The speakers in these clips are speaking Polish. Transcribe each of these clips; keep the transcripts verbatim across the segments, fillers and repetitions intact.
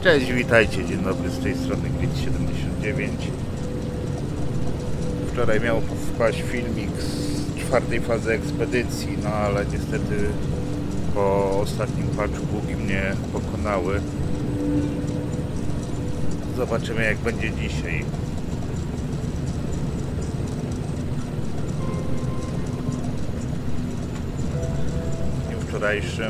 Cześć, witajcie, dzień dobry, z tej strony Grid siedemdziesiąt dziewięć. Wczoraj miał wpaść filmik z czwartej fazy ekspedycji, no ale niestety po ostatnim patchu bugi mnie pokonały. Zobaczymy, jak będzie dzisiaj. W dniu wczorajszym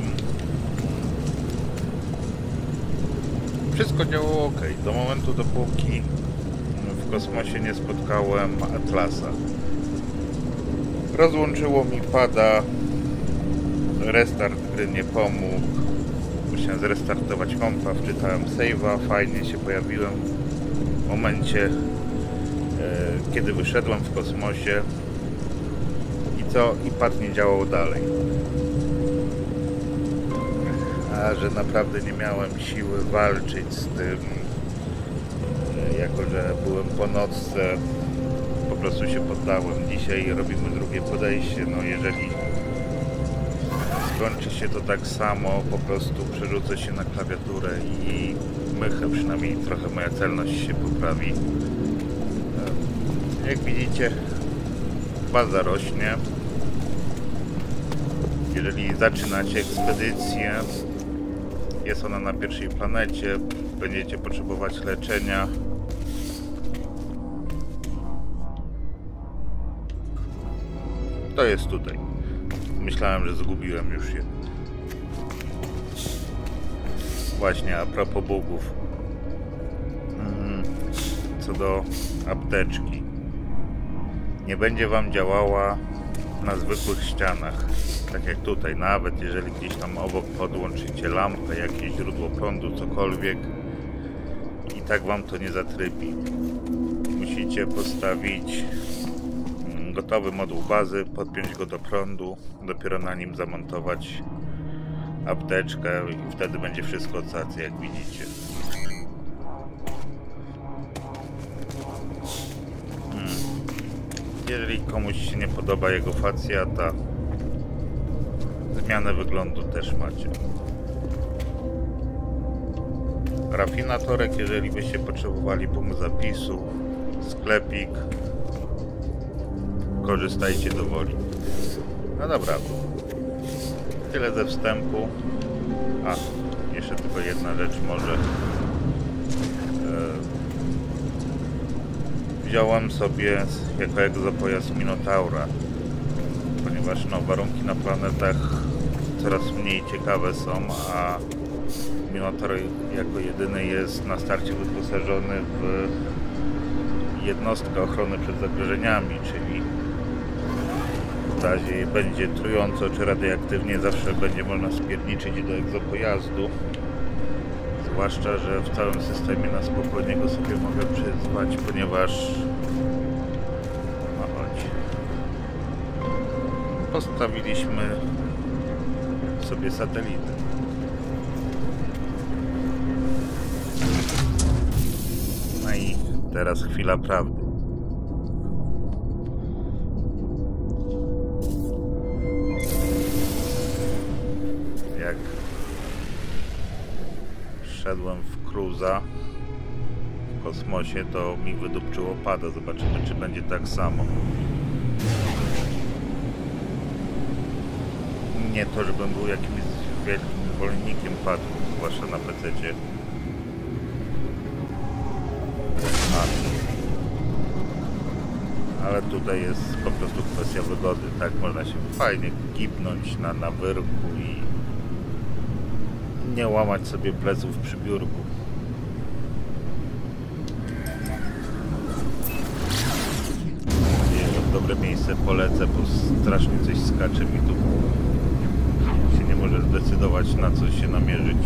wszystko działało ok, do momentu, dopóki w kosmosie nie spotkałem Atlasa. Rozłączyło mi pada, restart gry nie pomógł, musiałem zrestartować kompa, wczytałem save'a, fajnie się pojawiłem w momencie, e, kiedy wyszedłem w kosmosie i co? I pad nie działał dalej. A że naprawdę nie miałem siły walczyć z tym, jako że byłem po nocce, po prostu się poddałem. Dzisiaj robimy drugie podejście, no jeżeli skończy się to tak samo, po prostu przerzucę się na klawiaturę i mychę, przynajmniej trochę moja celność się poprawi. Jak widzicie, baza rośnie. Jeżeli zaczynacie ekspedycję, jest ona na pierwszej planecie, będziecie potrzebować leczenia. To jest tutaj. Myślałem, że zgubiłem już je. Właśnie, a propos bugów. Co do apteczki. Nie będzie wam działała na zwykłych ścianach. Tak jak tutaj, nawet jeżeli gdzieś tam obok podłączycie lampę, jakieś źródło prądu, cokolwiek, i tak wam to nie zatrybi. Musicie postawić gotowy moduł bazy, podpiąć go do prądu, dopiero na nim zamontować apteczkę i wtedy będzie wszystko cacy, jak widzicie. Hmm. Jeżeli komuś się nie podoba jego facjata, zmianę wyglądu też macie. Rafinatorek, jeżeli byście potrzebowali punkt zapisu, sklepik, korzystajcie do woli. No dobra, tyle ze wstępu. A, jeszcze tylko jedna rzecz może. E, wziąłem sobie jako egzopojazd Minotaura, ponieważ no, warunki na planetach coraz mniej ciekawe są, a Minotaur jako jedyny jest na starcie wyposażony w jednostkę ochrony przed zagrożeniami, czyli w razie będzie trująco czy radioaktywnie, zawsze będzie można spierniczyć do egzopojazdu. Zwłaszcza, że w całym systemie na spokojnie go sobie mogę przyzwać, ponieważ no chodź, postawiliśmy sobie satelitę. No i teraz chwila prawdy. Jak szedłem w cruza w kosmosie, to mi wydupczyło pada. Zobaczymy, czy będzie tak samo. Nie to, żebym był jakimś wielkim zwolennikiem padów, zwłaszcza na pececie. Ale tutaj jest po prostu kwestia wygody, tak? Można się fajnie kipnąć na, na wyrku i nie łamać sobie pleców przy biurku. Mam nadzieję, że w dobre miejsce polecę, bo strasznie coś skacze mi tu. Się nie może zdecydować, na coś się namierzyć.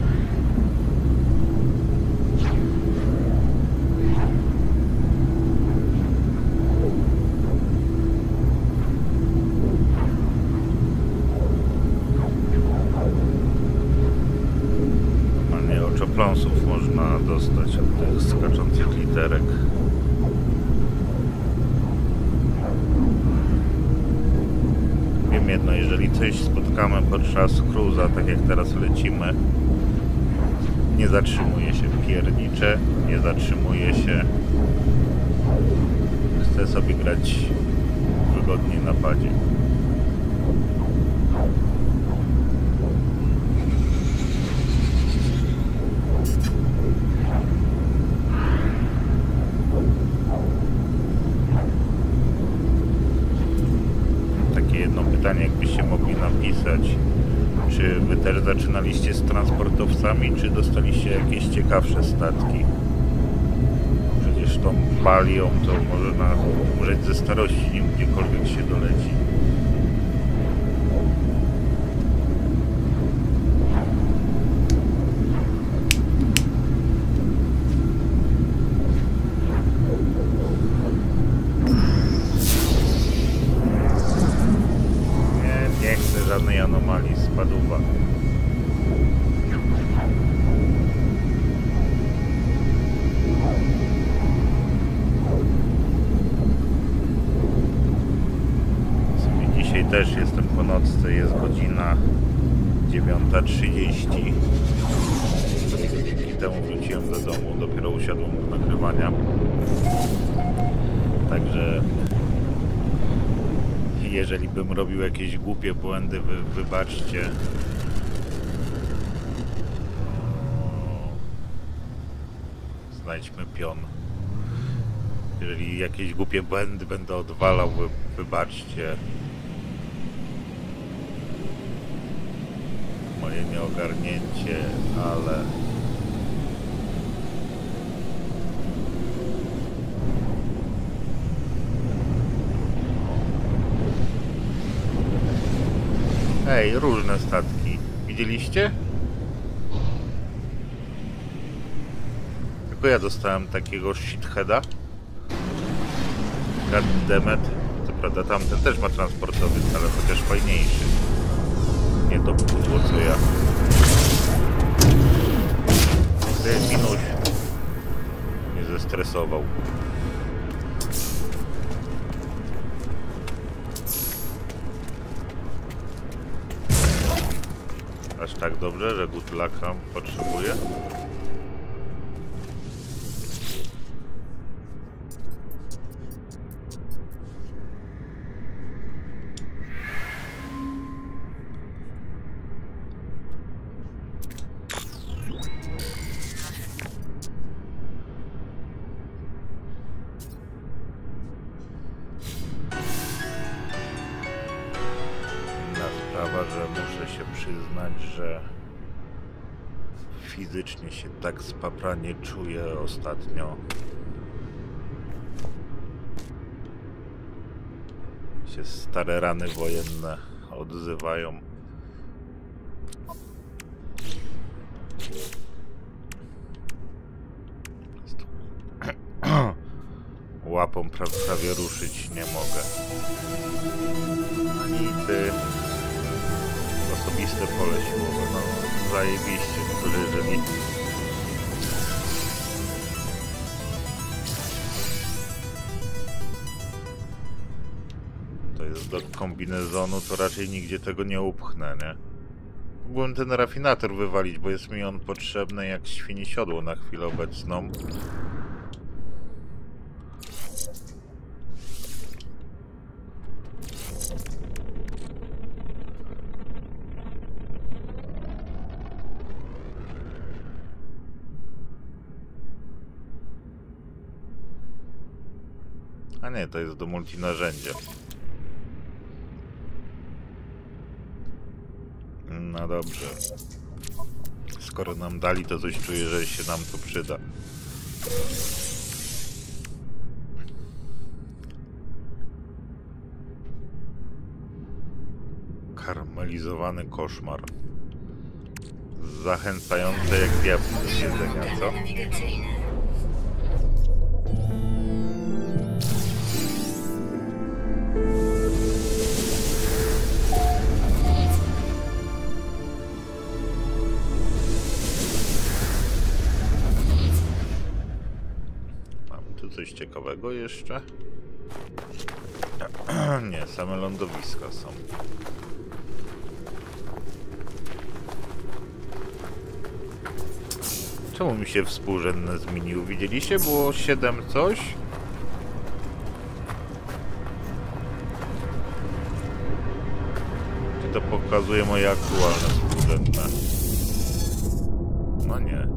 Pląsów można dostać od tych skaczących literek. Wiem jedno, jeżeli coś spotkamy podczas cruza, tak jak teraz lecimy, Nie zatrzymuje się, piernicze, nie zatrzymuje się. Chcę sobie grać wygodnie na padzie. Takie jedno pytanie, jakbyście mogli napisać. Czy wy też zaczynaliście z transportowcami, czy dostaliście jakieś ciekawsze statki? Przecież tą balią to można umrzeć ze starości, nim gdziekolwiek się doleci. Nie, nie chcę żadnej anomalii, spadówa. Dzisiaj też jestem po nocce, jest godzina dziewiąta trzydzieści. Dzięki temu wróciłem do domu, dopiero usiadłem do nagrywania. Także jeżeli bym robił jakieś głupie błędy, wy, wybaczcie. Znajdźmy pion. Jeżeli jakieś głupie błędy będę odwalał, wy, wybaczcie. Moje nieogarnięcie, ale... Ej, różne statki. Widzieliście? Tylko ja dostałem takiego shitheada. Goddammit. Co prawda tamten też ma transportowy, ale chociaż fajniejszy. Nie to pudło co ja. Ty, Minuś mnie zestresował. Aż tak dobrze, że good lucka potrzebuje. Że muszę się przyznać, że fizycznie się tak spapranie czuję ostatnio. Się stare rany wojenne odzywają. Łapą prawie ruszyć nie mogę. Ani ty. Osobiste pole siłowe, no zajebiście, które jeżeli to jest do kombinezonu, to raczej nigdzie tego nie upchnę, nie? Mógłbym ten rafinator wywalić, bo jest mi on potrzebny jak świni siodło na chwilę obecną. A nie, to jest do multinarzędzia. No dobrze. Skoro nam dali, to coś czuję, że się nam to przyda. Karmelizowany koszmar. Zachęcające jak diabły do jedzenia, co? Coś ciekawego jeszcze? Nie, same lądowiska są. Czemu mi się współrzędne zmienił? Widzieliście? Było siedem coś? Czy to pokazuje moje aktualne współrzędne? No nie.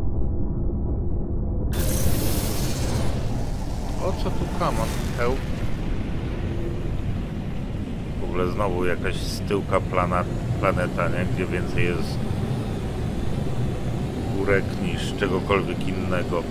O co tu kama? Hełp. W ogóle znowu jakaś styłka plana, planeta, nie? Gdzie więcej jest górek niż czegokolwiek innego.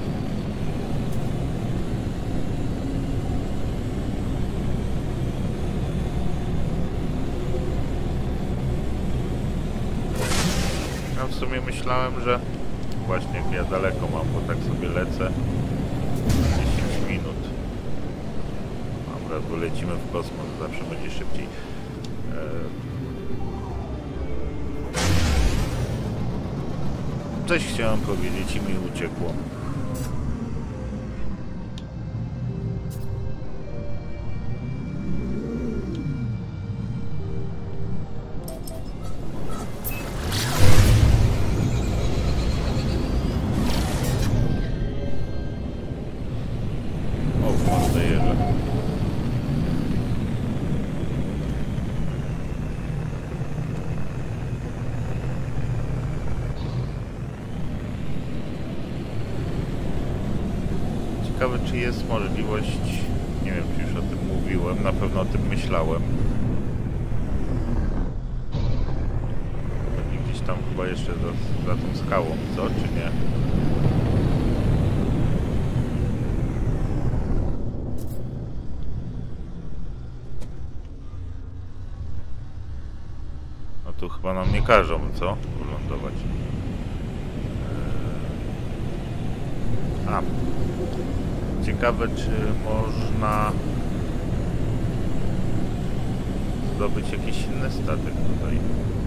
Ja w sumie myślałem, że właśnie jak ja daleko mam, bo tak sobie lecę dziesięć minut. Dobra, bo lecimy w kosmos, zawsze będzie szybciej. Coś chciałem powiedzieć i mi uciekło. O, mocno jeżdżę. Ciekawe, czy jest możliwość, nie wiem, czy już o tym mówiłem, na pewno o tym myślałem. Pewnie gdzieś tam chyba jeszcze za, za tą skałą, co, czy nie? No tu chyba nam nie każą, co? Wylądować. A. Ciekawe, czy można zdobyć jakiś inny statek tutaj.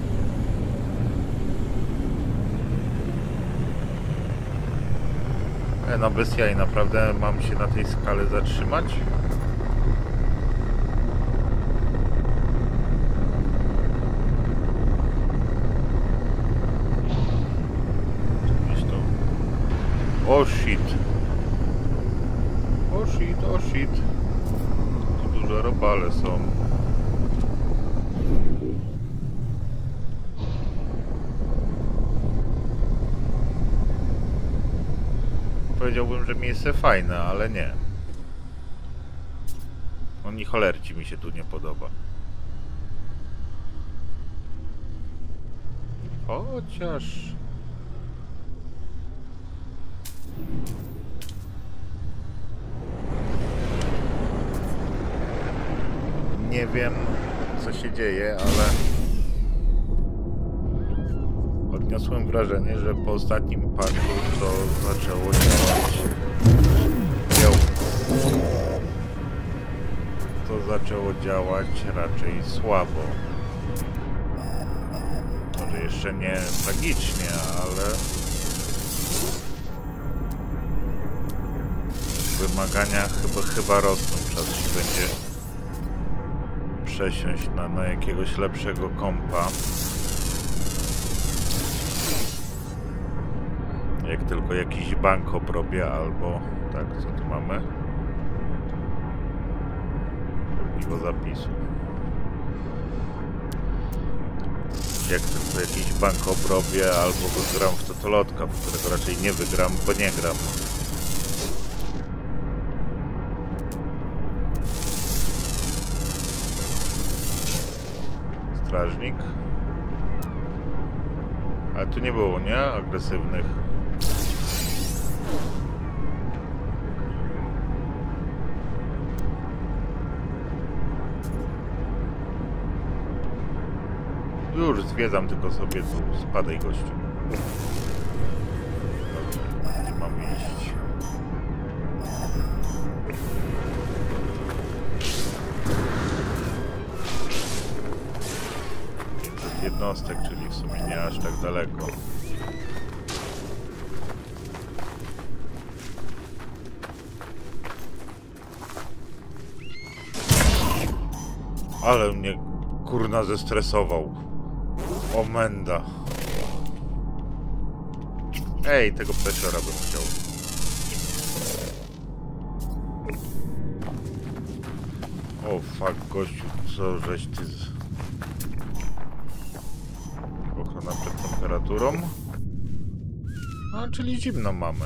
E, no bez jaj, naprawdę mam się na tej skale zatrzymać? Gdzieś to... O shit! O shit, o shit. Tu duże robale są. Powiedziałbym, że miejsce fajne, ale nie. Oni cholerci mi się tu nie podoba. Chociaż... Nie wiem, co się dzieje, ale odniosłem wrażenie, że po ostatnim patchu to zaczęło działać. To zaczęło działać raczej słabo. Może jeszcze nie tragicznie, ale wymagania chyba, chyba rosną. Czas się będzie przesiąść na, na jakiegoś lepszego kompa. Jak tylko jakiś bank obrobię, albo... Tak, co tu mamy? Piwo zapisu. Jak tylko jakiś bank obrobię, albo wygram w totolotka, w którego raczej nie wygram, bo nie gram. Strażnik. Ale tu nie było, nie? Agresywnych. Już zwiedzam tylko sobie tu. Spadaj, gościu. Dobrze, gdzie mamy iść? pięćset jednostek, czyli w sumie nie aż tak daleko. Ale mnie kurna zestresował. O menda. Ej, tego plesiora bym chciał. O fuck, gościu, co żeś ty z... Ochrona przed temperaturą. A, czyli zimno mamy.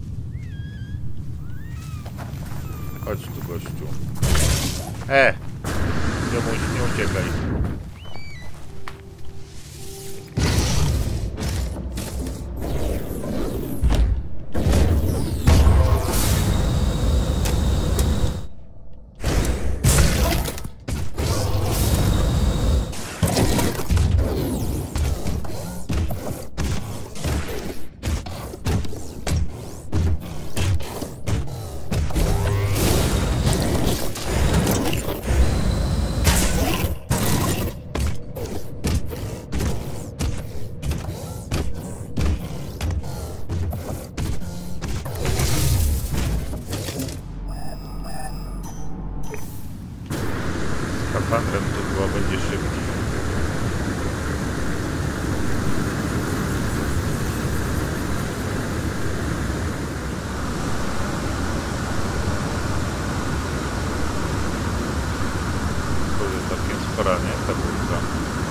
Chodź tu, gościu. E! Jomuś, nie uciekaj. Skafandrem to chyba będzie szybciej. To jest całkiem spora, nie? Ta górka.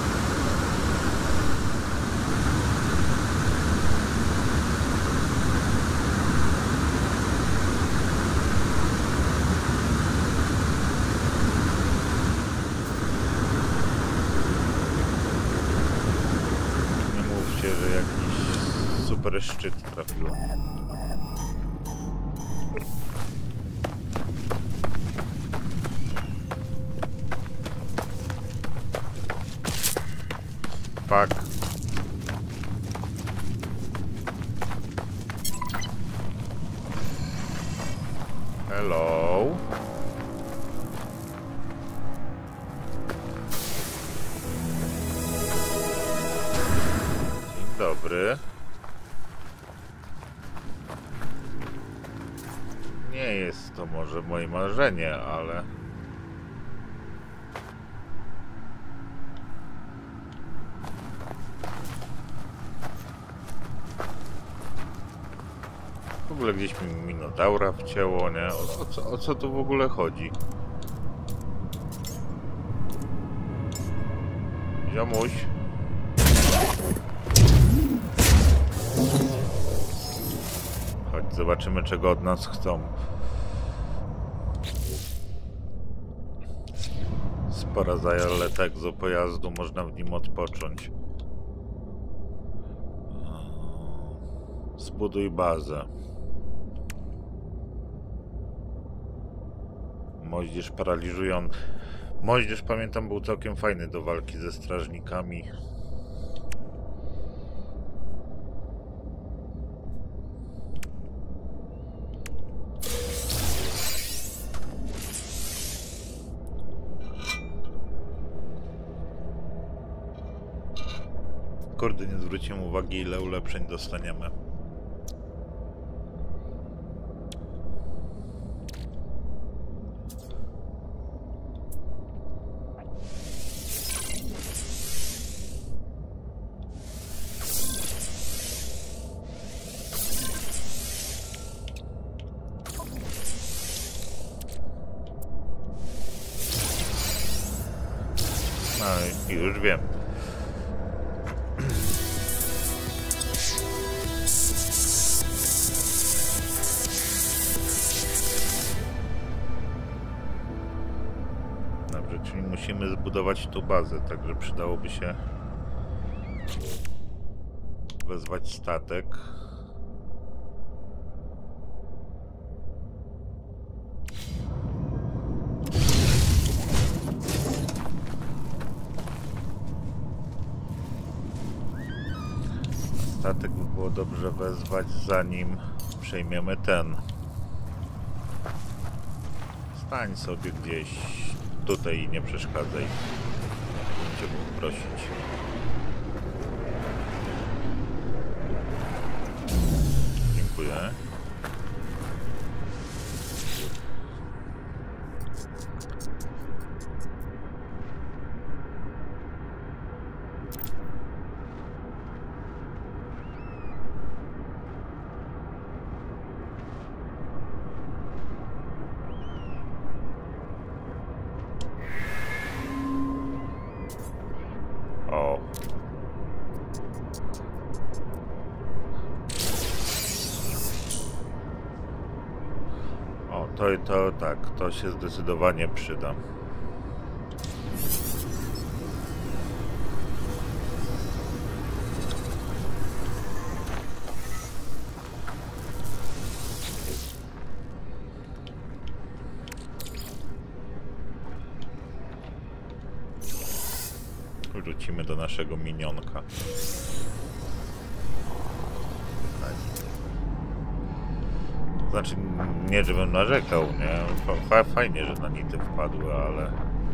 Że jakiś super szczyt trafiło. Fuck. Hello. Dobry. Nie jest to może moje marzenie, ale... W ogóle gdzieś mi Minotaura wcięło, nie? O, o, co, o co tu w ogóle chodzi? Ziomuś. Chodź, zobaczymy, czego od nas chcą. Spora zaleta egzopojazdu, można w nim odpocząć. Zbuduj bazę. Moździerz paraliżują. Moździerz, pamiętam, był całkiem fajny do walki ze strażnikami. Kurde, nie zwróciłem uwagi, ile ulepszeń dostaniemy. No i już wiem. Dobrze, czyli musimy zbudować tu bazę, także przydałoby się wezwać statek. Statek by było dobrze wezwać, zanim przejmiemy ten. Stań sobie gdzieś tutaj i nie przeszkadzaj. Cię mógł prosić. Dziękuję. to tak, to się zdecydowanie przyda. Wrócimy do naszego minionka. Znaczy, nie żebym narzekał, nie? Fajnie, że na nity wpadły, ale...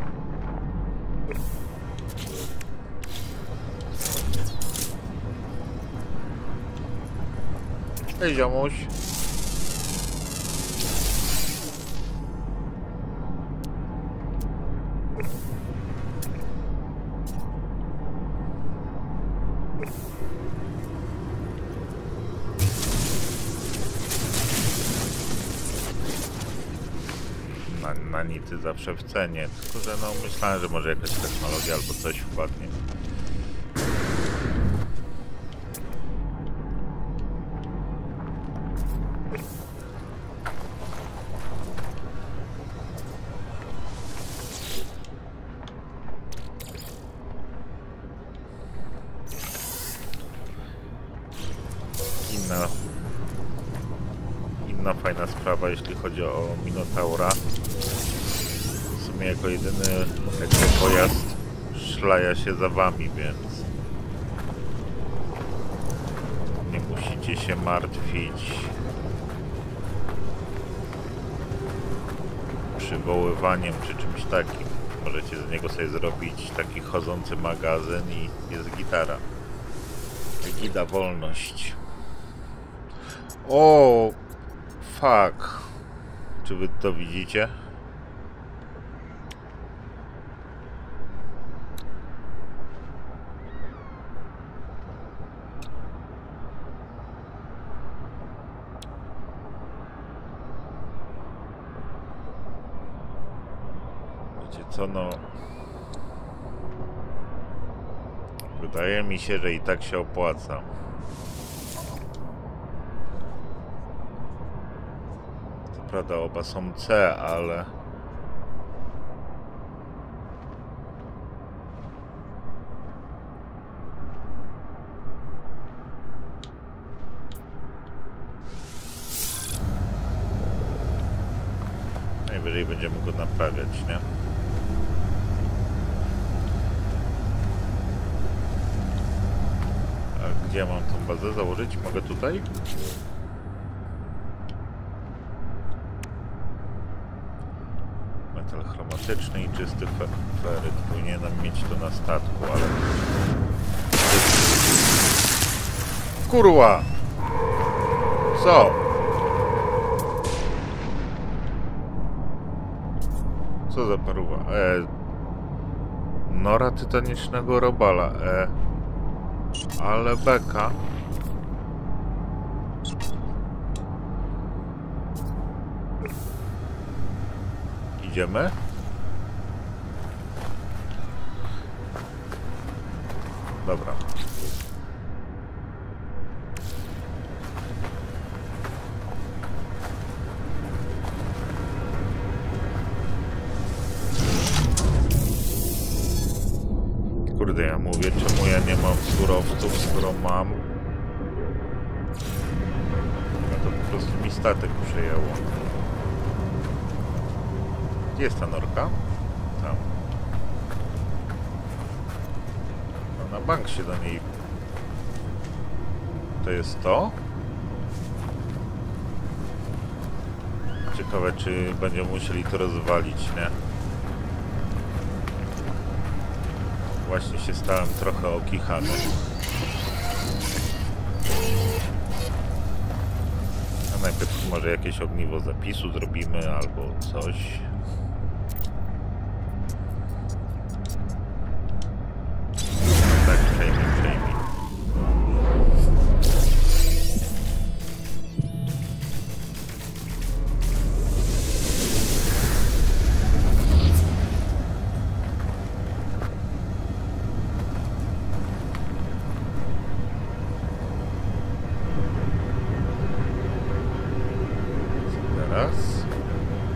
Hej, ziomuś. Nanity zawsze w cenie, tylko że no myślałem, że może jakaś technologia albo coś wpadnie. Inna inna fajna sprawa, jeśli chodzi o Minotaura. W sumie jako jedyny jakby pojazd szlaja się za wami, więc nie musicie się martwić przywoływaniem czy czymś takim. Możecie z niego sobie zrobić taki chodzący magazyn i jest gitara. Gida wolność. O, fuck. Czy wy to widzicie? Wiecie co, no... Wydaje mi się, że i tak się opłaca. Co prawda oba są C, ale... Najwyżej będziemy go naprawiać, nie? A gdzie mam tą bazę założyć? Mogę tutaj? Metal chromatyczny i czysty fe feryt. Powinienem mieć to na statku, ale... Kurwa! Co? Co za paruwa? E... Nora tytanicznego robala. E... Ale beka. Idziemy? Dobra. Kurde, ja mówię, czemu ja nie mam surowców, skoro mam. No to po prostu mi statek przejęło. Gdzie jest ta norka? Tam. No na bank się do niej... To jest to? Ciekawe, czy będziemy musieli to rozwalić, nie? Właśnie się stałem trochę okichany. A najpierw może jakieś ogniwo zapisu zrobimy albo coś. Tak, przejmij, przejmij. Teraz.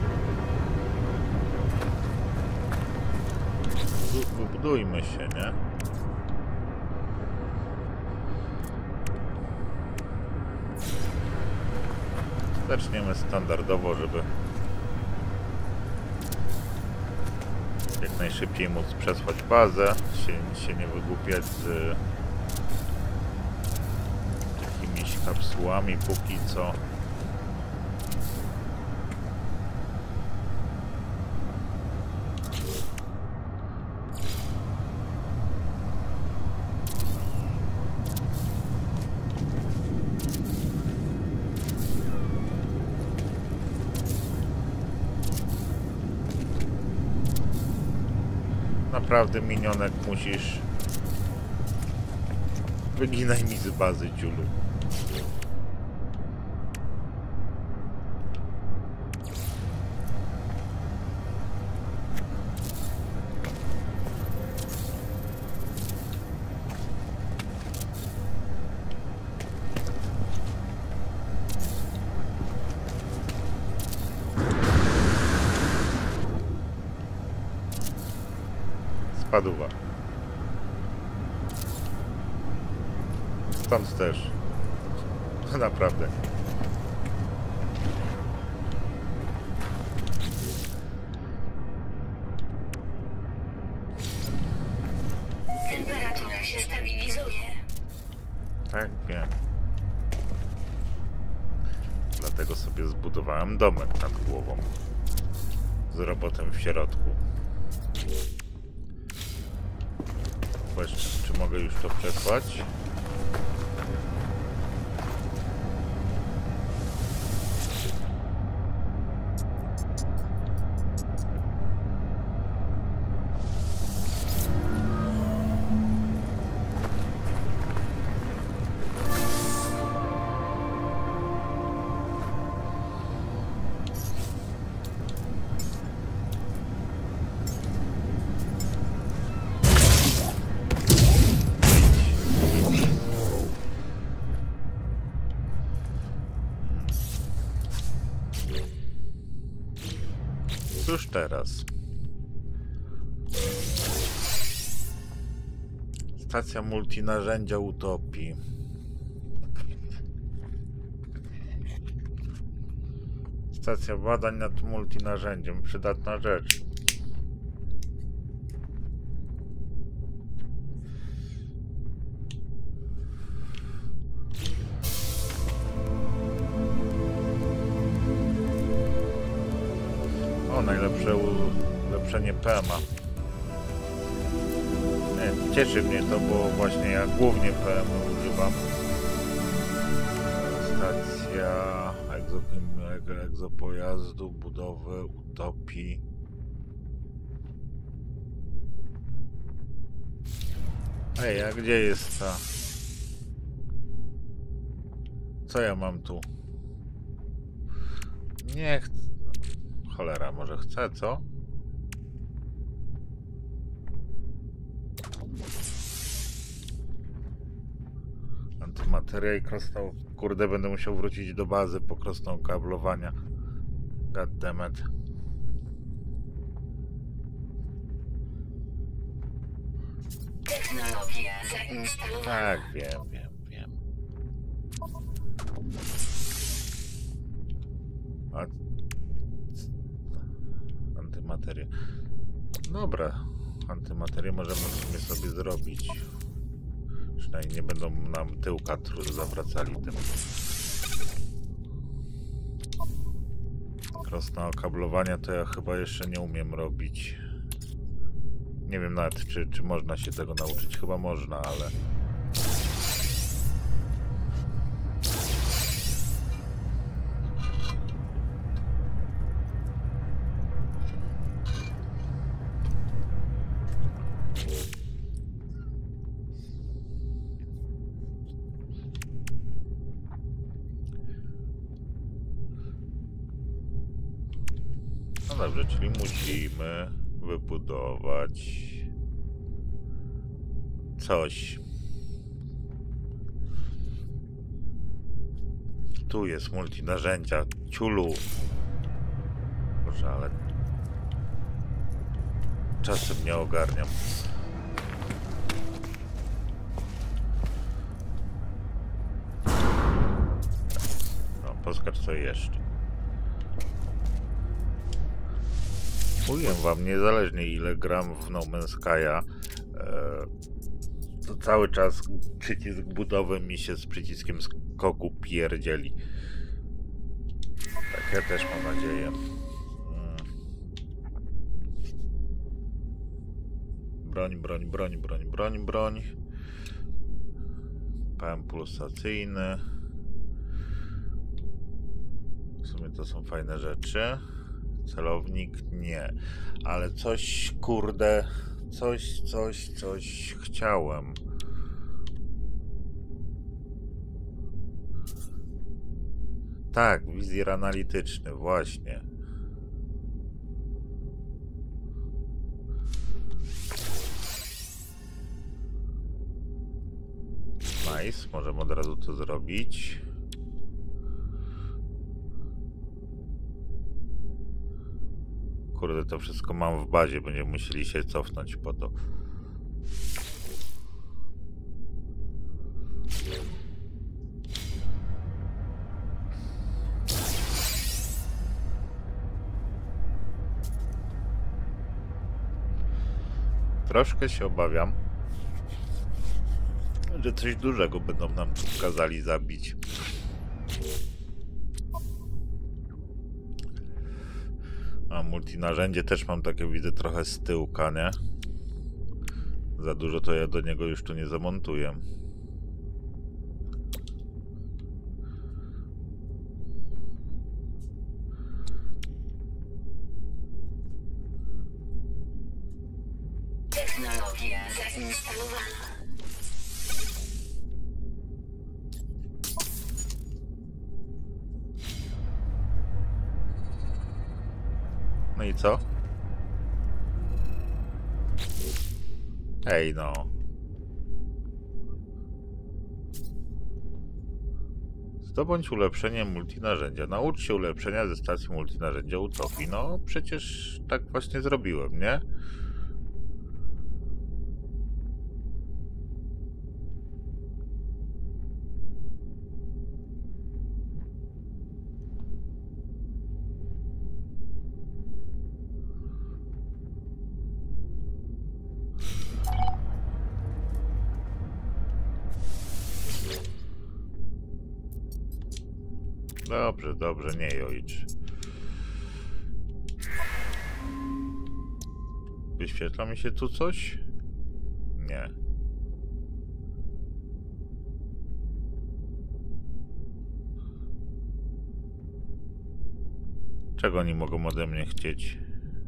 Zbudujmy się, nie? Zaczniemy standardowo, żeby jak najszybciej móc przesłać bazę, się, się nie wygłupiać z jakimiś kapsułami póki co. Naprawdę, minionek, musisz... Wyginaj mi z bazy, ciulu. Spadła. Stąd też. Naprawdę. Temperatura się stabilizuje. Tak, wiem. Dlatego sobie zbudowałem domek nad głową. Z robotem w środku. Właśnie, czy mogę już to przesłać? Cóż teraz? Stacja multinarzędzia utopii. Stacja badań nad multinarzędziem. Przydatna rzecz. O, najlepsze ulepszenie P M a. Nie, cieszy mnie to, bo właśnie ja głównie P M a używam. Stacja egzo, egzopojazdu, budowy, utopii. Ej, a gdzie jest ta? Co ja mam tu? Nie chcę. Cholera, może chcę, co? Antymateria i krosną... Kurde, będę musiał wrócić do bazy po krosną kablowania. Goddammit. Technologia zainstalowana. Tak, wiem, wiem, wiem. A... Antymaterię. Dobra, antymaterię możemy w sumie sobie zrobić. Przynajmniej nie będą nam tyłka zawracali tym. Krosna okablowania to ja chyba jeszcze nie umiem robić. Nie wiem nawet, czy, czy można się tego nauczyć. Chyba można, ale... No dobrze, czyli musimy wybudować coś. Tu jest multinarzędzia, ciulu. Boże, ale czasem nie ogarniam. Poskacz co jeszcze. Mówię wam, niezależnie ile gram w No Man's Sky'a, to cały czas przycisk budowy mi się z przyciskiem skoku pierdzieli. Tak, ja też mam nadzieję. Broń, broń, broń, broń, broń, broń. P M pulsacyjny. W sumie to są fajne rzeczy. Celownik nie. Ale coś, kurde, coś, coś, coś chciałem. Tak, wizjer analityczny, właśnie. Nice, możemy od razu to zrobić. Kurde, to wszystko mam w bazie, będziemy musieli się cofnąć po to. Troszkę się obawiam, że coś dużego będą nam tu kazali zabić. A multinarzędzie też mam takie, widzę, trochę z tyłka, nie? Za dużo to ja do niego już tu nie zamontuję. Technologia zainstalowana. No i co? Ej, no. Zdobądź ulepszenie multinarzędzia. Naucz się ulepszenia ze stacji multinarzędzia Utopii. No, przecież tak właśnie zrobiłem, nie? Dobrze, dobrze, nie jojcz. Wyświetla mi się tu coś? Nie. Czego oni mogą ode mnie chcieć?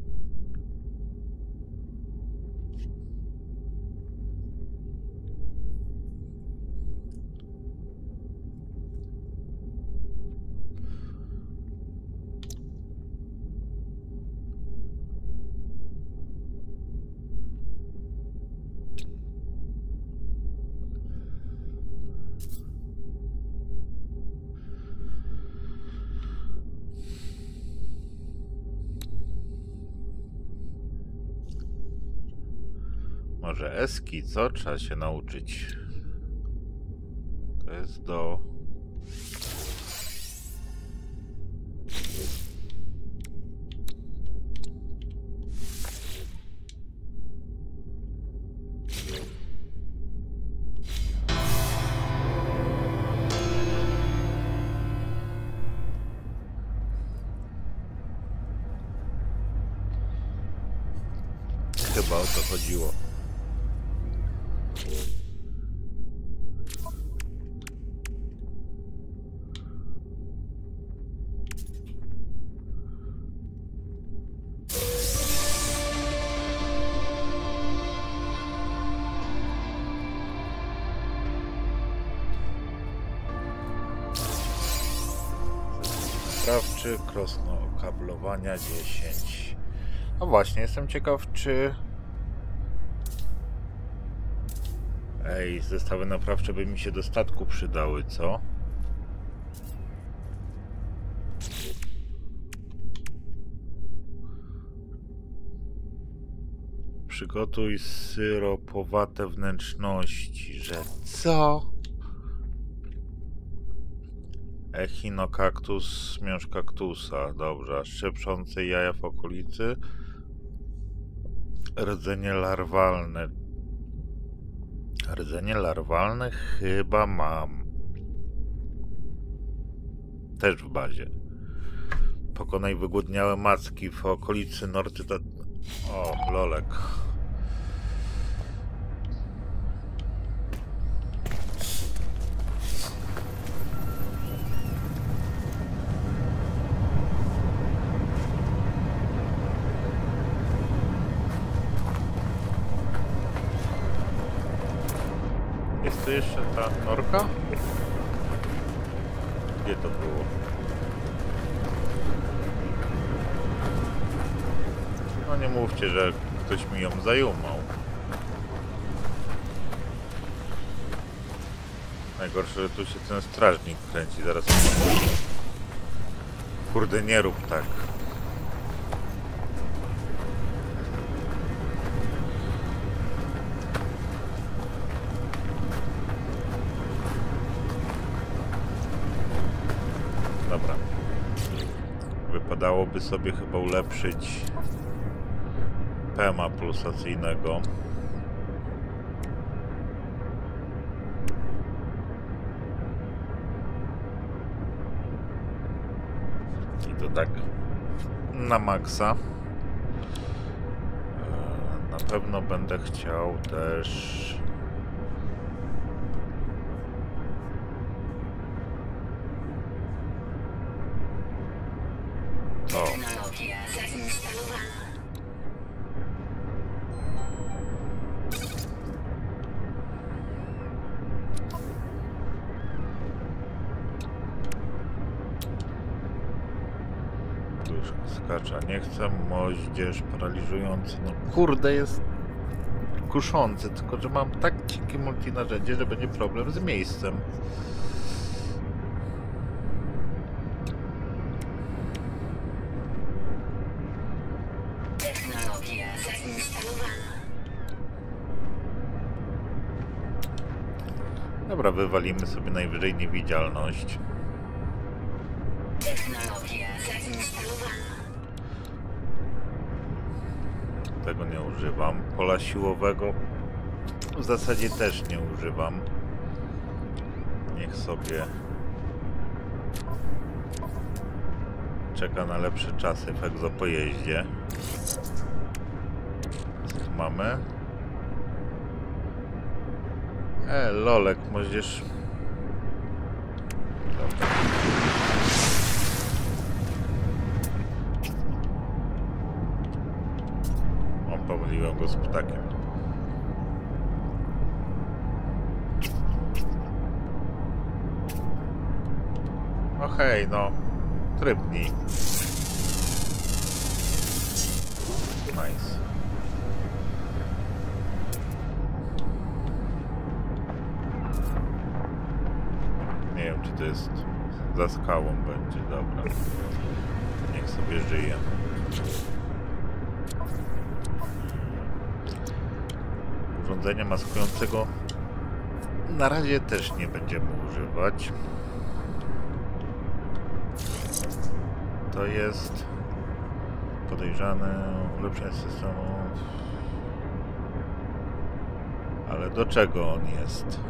Może eski, co? Trzeba się nauczyć. To jest do... Chyba o to chodziło. Sprawczy, krosno okablowania dziesięć. No właśnie, jestem ciekaw, czy... Ej, zestawy naprawcze by mi się do statku przydały, co? Przygotuj syropowate wnętrzności, że co? Echinokaktus, zmiąż kaktusa. Dobrze. Szczypczące jaja w okolicy. Rdzenie larwalne. Rdzenie larwalne chyba mam. Też w bazie. Pokonaj wygłodniałe macki w okolicy Norty... O, lolek. Jest tu jeszcze ta norka? Gdzie to było? No nie mówcie, że ktoś mi ją zajumał. Najgorsze, że tu się ten strażnik kręci. Zaraz... Kurde, nie rób tak. Dobra. Wypadałoby sobie chyba ulepszyć P M A pulsacyjnego. I to tak na maksa. Na pewno będę chciał też... O. Technologia zainstalowana. Tu już skacza. Nie chcę. Moździerz paraliżujący. No kurde, jest kuszący, tylko że mam tak cienkie multinarzędzie, że będzie problem z miejscem. Technologia zainstalowana. Dobra, wywalimy sobie najwyżej niewidzialność. Technologia zainstalowana. Tego nie używam. Pola siłowego w zasadzie też nie używam. Niech sobie czeka na lepsze czasy w egzopojeździe. Co tu mamy? E, lolek, możesz... Dobra. O, pomyliłem go z ptakiem. No hej, no. Trybnij. Nice. Nie wiem, czy to jest za skałą będzie. Dobra. Niech sobie żyje. Urządzenia maskującego na razie też nie będziemy używać. To jest podejrzane ulepszenie systemu. Ale do czego on jest?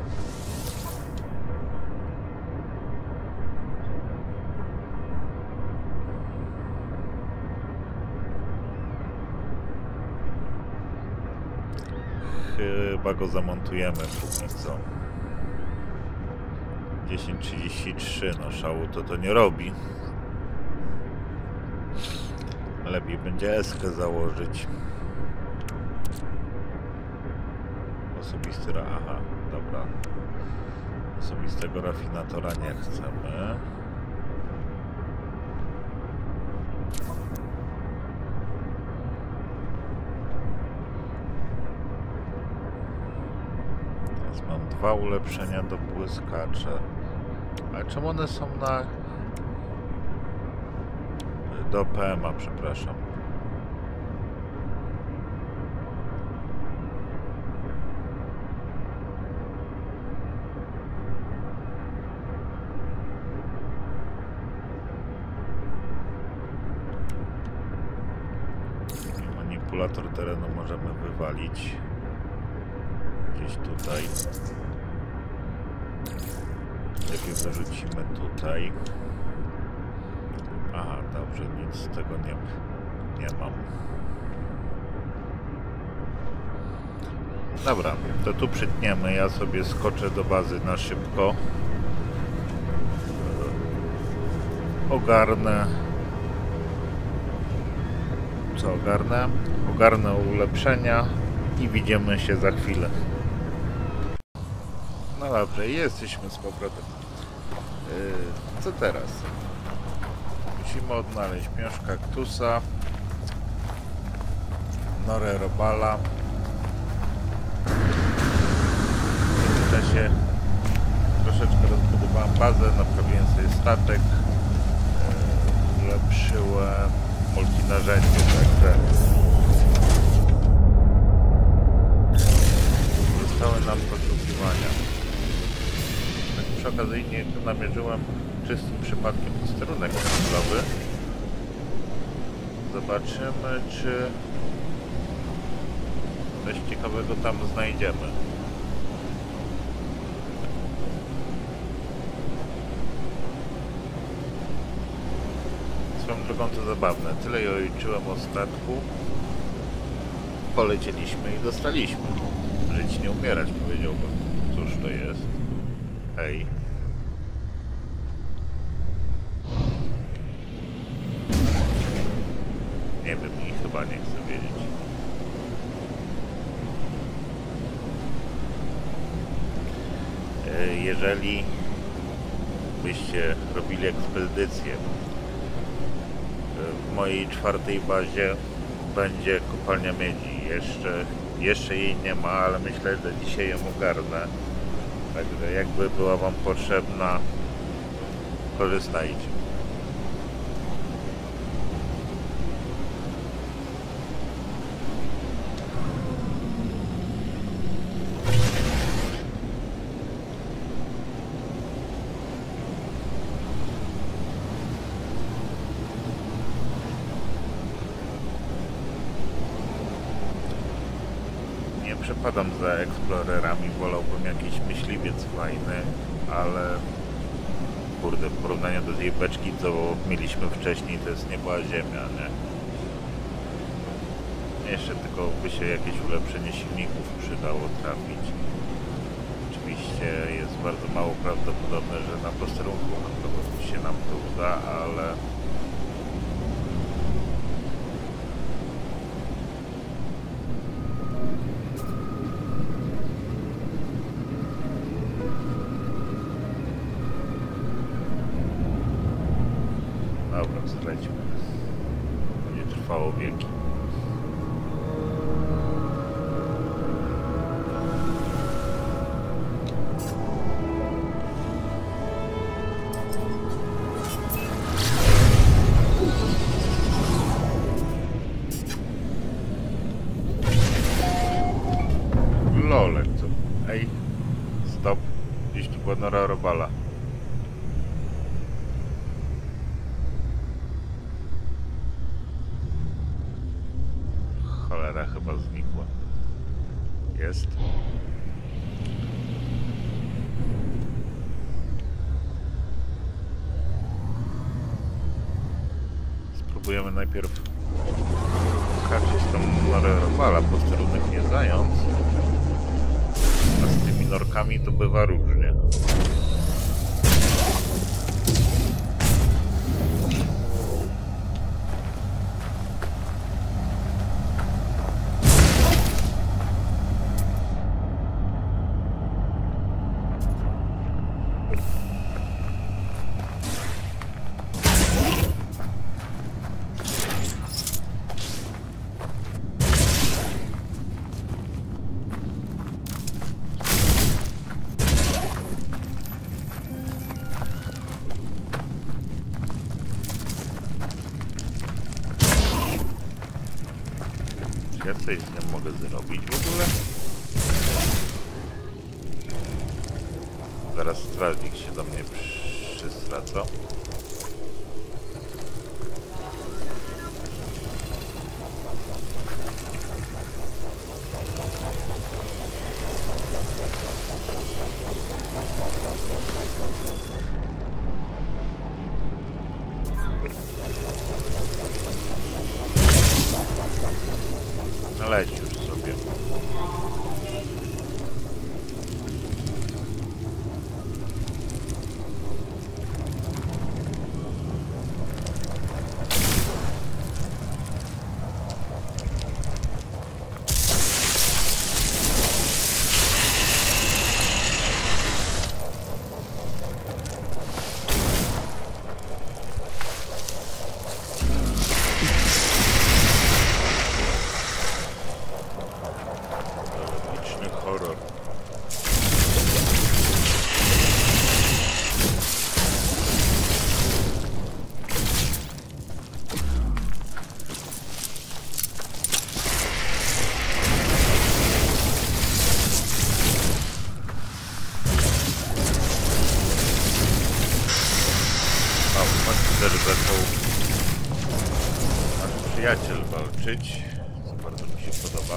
Chyba go zamontujemy póki co. dziesięć trzydzieści trzy, no szału to to nie robi. Lepiej będzie eskę założyć. Osobisty... Aha, dobra. Osobistego rafinatora nie chcemy. Teraz mam dwa ulepszenia do błyskaczy. Ale czemu one są na... Do P M A, przepraszam. obserwator terenu możemy wywalić gdzieś tutaj. Lepiej wyrzucimy tutaj. Aha, dobrze, nic z tego nie, nie mam. Dobra, to tu przytniemy, ja sobie skoczę do bazy na szybko. Ogarnę... Co ogarnę? Ogarnę ulepszenia i widzimy się za chwilę. No dobrze, jesteśmy z powrotem. Yy, co teraz? Musimy odnaleźć miąższ kaktusa, norę robala. W międzyczasie troszeczkę rozbudowałem bazę, naprawiłem sobie statek, yy, ulepszyłem multinarzędzie, także zostały nam poszukiwania. Tak przy okazyjnie namierzyłem czystym przypadkiem posterunek handlowy. Zobaczymy, czy coś ciekawego tam znajdziemy. Swoją drogą to zabawne. Tyle jojczyłem o statku. Polecieliśmy i dostaliśmy. Żyć nie umierać, powiedziałbym. Cóż to jest? Hej. Nie wiem i chyba nie chcę wiedzieć. Jeżeli byście robili ekspedycję, w mojej czwartej bazie będzie kopalnia miedzi. Jeszcze, jeszcze jej nie ma, ale myślę, że dzisiaj ją ogarnę. Także jakby była wam potrzebna, korzystajcie. Przepadam za eksplorerami, wolałbym jakiś myśliwiec fajny, ale kurde, w porównaniu do tej beczki, co mieliśmy wcześniej, to jest nieba ziemia, nie? Jeszcze tylko by się jakieś ulepszenie silników przydało trafić. Oczywiście jest bardzo mało prawdopodobne, że na posterunku handlowym się nam to uda, ale będzie trwało wieki. Lolek, co? Ej, stop. Gdzieś tu była nora robala. Chyba znikła. Jest. Spróbujemy najpierw kaczyć tą norę robala, posterunek nie zając. A z tymi norkami to bywa różnie. Ja coś z nią mogę zrobić w ogóle? Zaraz strażnik się do mnie przystra, co? też zaczął nasz przyjaciel walczyć, co bardzo mi się podoba.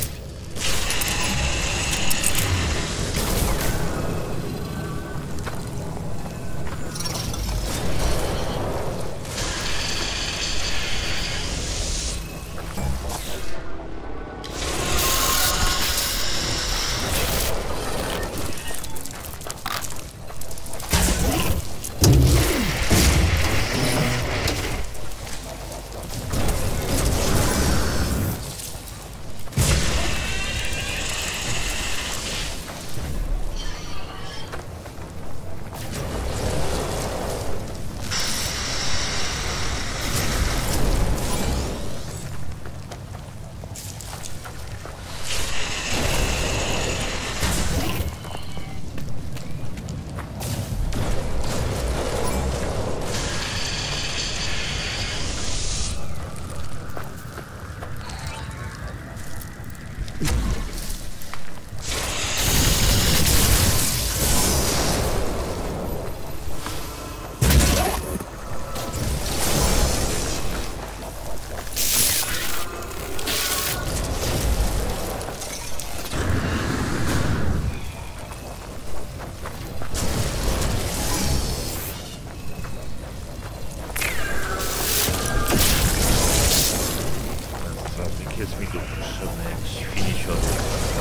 Jest mi tu potrzebny jak świni siodło.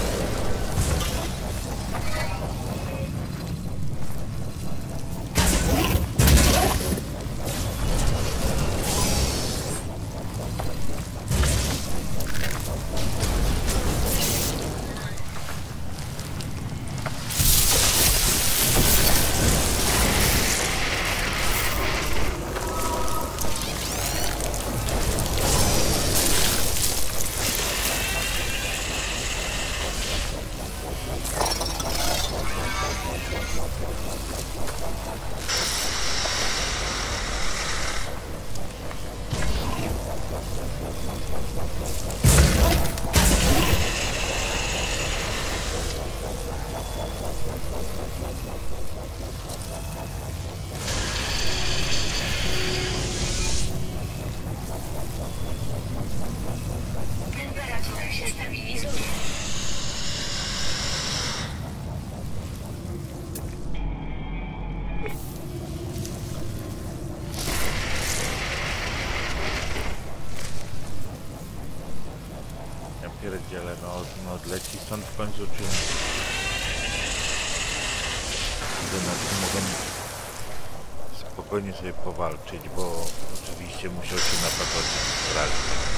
Temperatura się stabilizuje. Ja pierdzielę, no, no odleci stąd w końcu, czy... Że na tym mogę spokojnie sobie powalczyć, bo oczywiście musiał się napakować razie.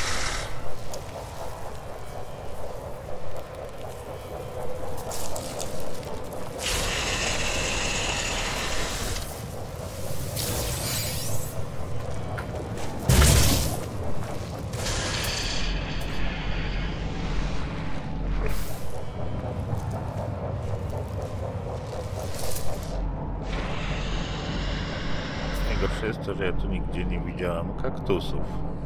Najgorsze jest to, że ja tu nigdzie nie widziałem kaktusów.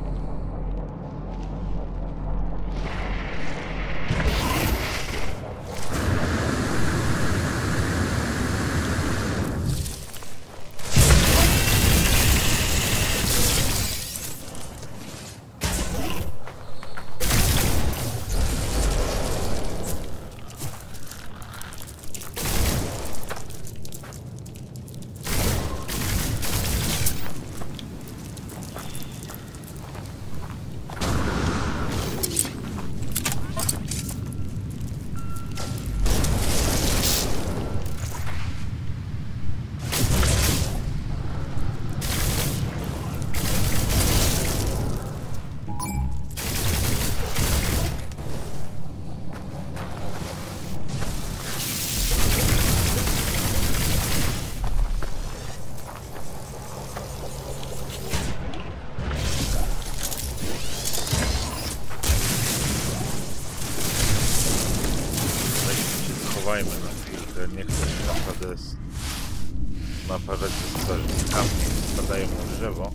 Schowajmy na chwilkę, nie chcę się naprawdę naparzać ze strażnikami, spadają na drzewo.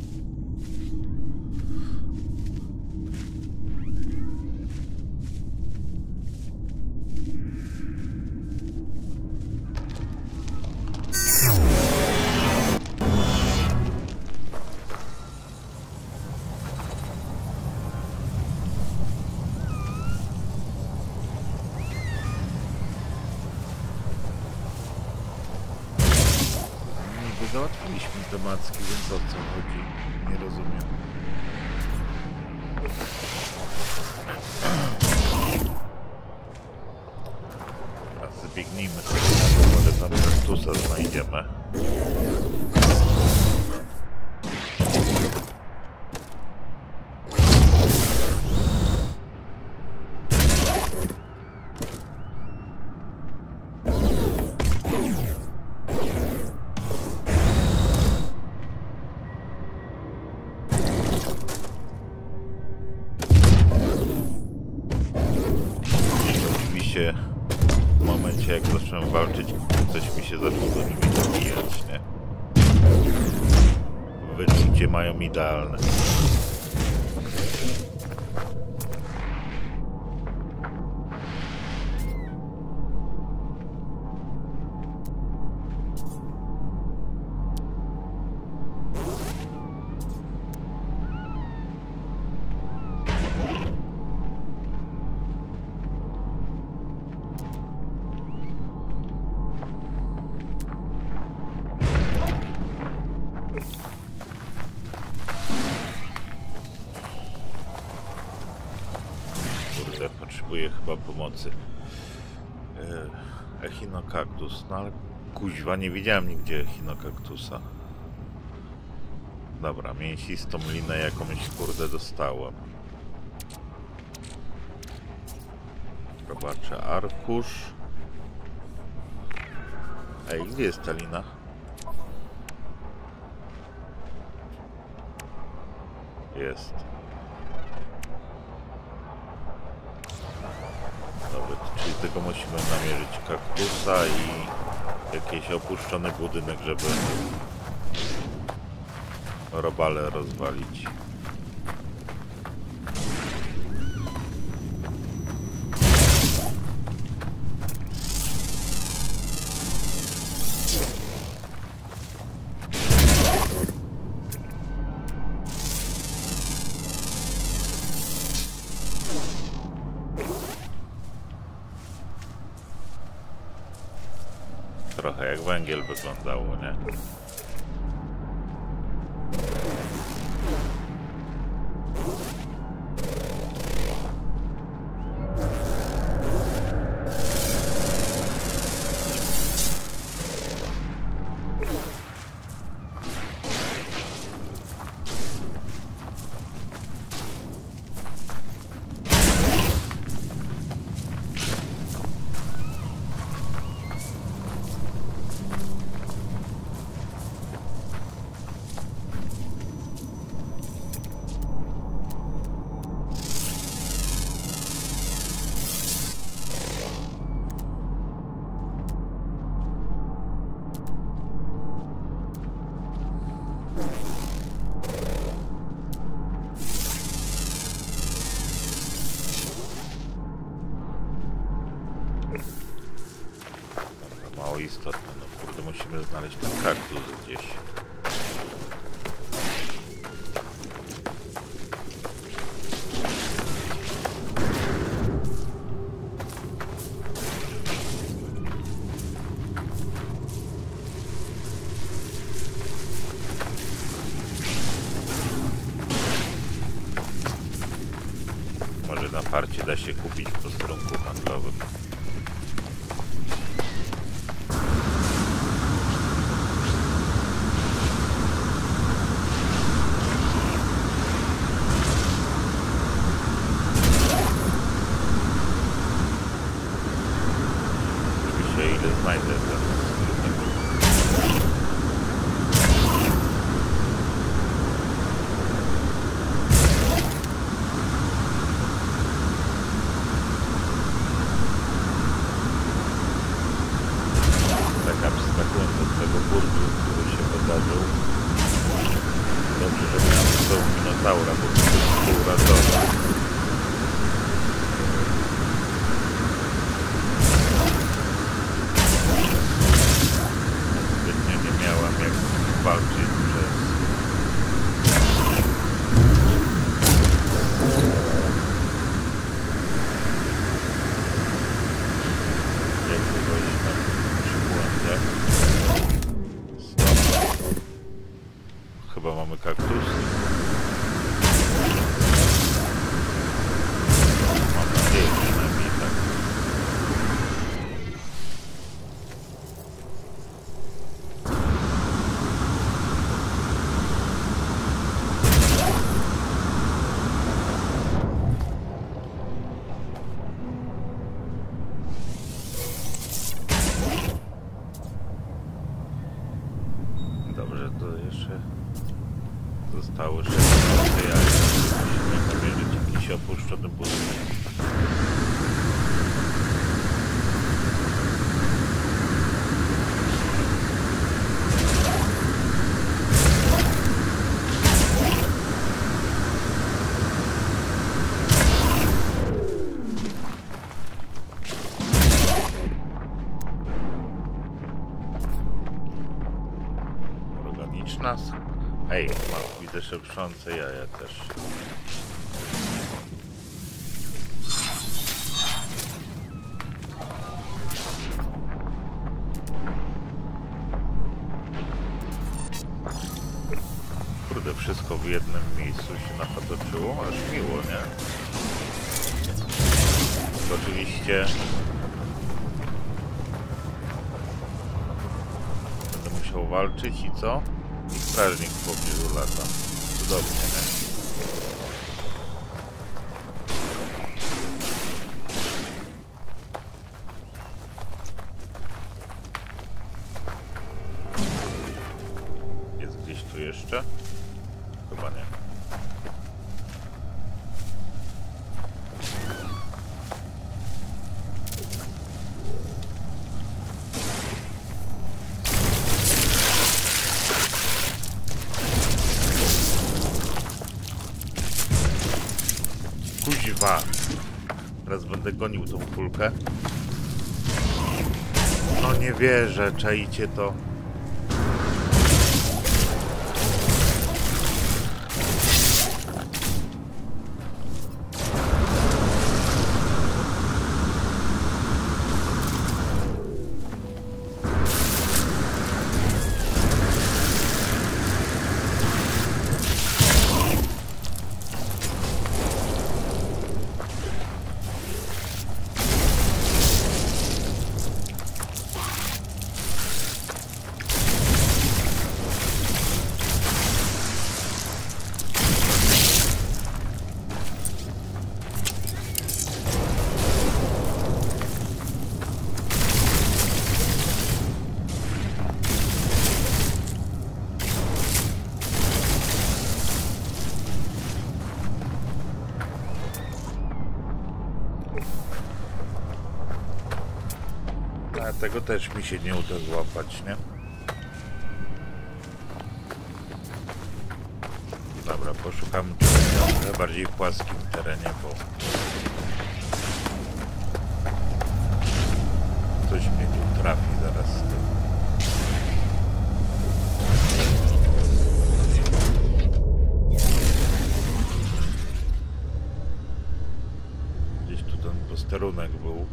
Bo załatwiliśmy te macki, więc o co chodzi? Nie rozumiem. A zbiegnijmy sobie na to, ale tam kaktusa znajdziemy. W momencie jak zacząłem walczyć, coś mi się zaczął do nimi dobijać, nie? Wyczucie mają idealne. Potrzebuję chyba pomocy. Echinokaktus. No ale kuźwa, nie widziałem nigdzie echinokaktusa. Dobra, mięsistą linę jakąś kurde dostałem. Zobaczę, arkusz. Ej, gdzie jest ta lina? Jest. Dobra, czyli tylko musimy namierzyć kaktusa i jakiś opuszczony budynek, żeby robale rozwalić. Trochę jak węgiel wyglądało, nie? Mało istotne, no kurde, musimy znaleźć ten kaktus gdzieś. Może na farcie da się kupić w posterunku handlowym. Ile znajdę ten tak abstrahując od tego burdu, który się wydarzył. Dobrze, że miałem z tą Minotaura, bo to się uratował. Walczyć przez jakiegoś tam przybłędę. Stop. mamy kaktus. Mam nadzieję, że przynajmniej tak. Dobrze, to jeszcze zostały sześć jaj. Musimy namierzyć jakiś opuszczony budynek. Organiczna. Ej, mam, widzę szepczące jaja też. Kurde, wszystko w jednym miejscu się napotoczyło, aż miło, nie? To oczywiście będę musiał walczyć i co? I strażnik w pobliżu lata. Cudownie, nie? Jest gdzieś tu jeszcze? Chyba nie. Kuźwa! Teraz będę gonił tą kulkę. No nie wierzę, czaicie to. A tego też mi się nie uda złapać, nie? Dobra, poszukamy czegoś na trochę bardziej płaskim terenie, bo coś mnie tu trafi zaraz z tym. Gdzieś tu ten posterunek był.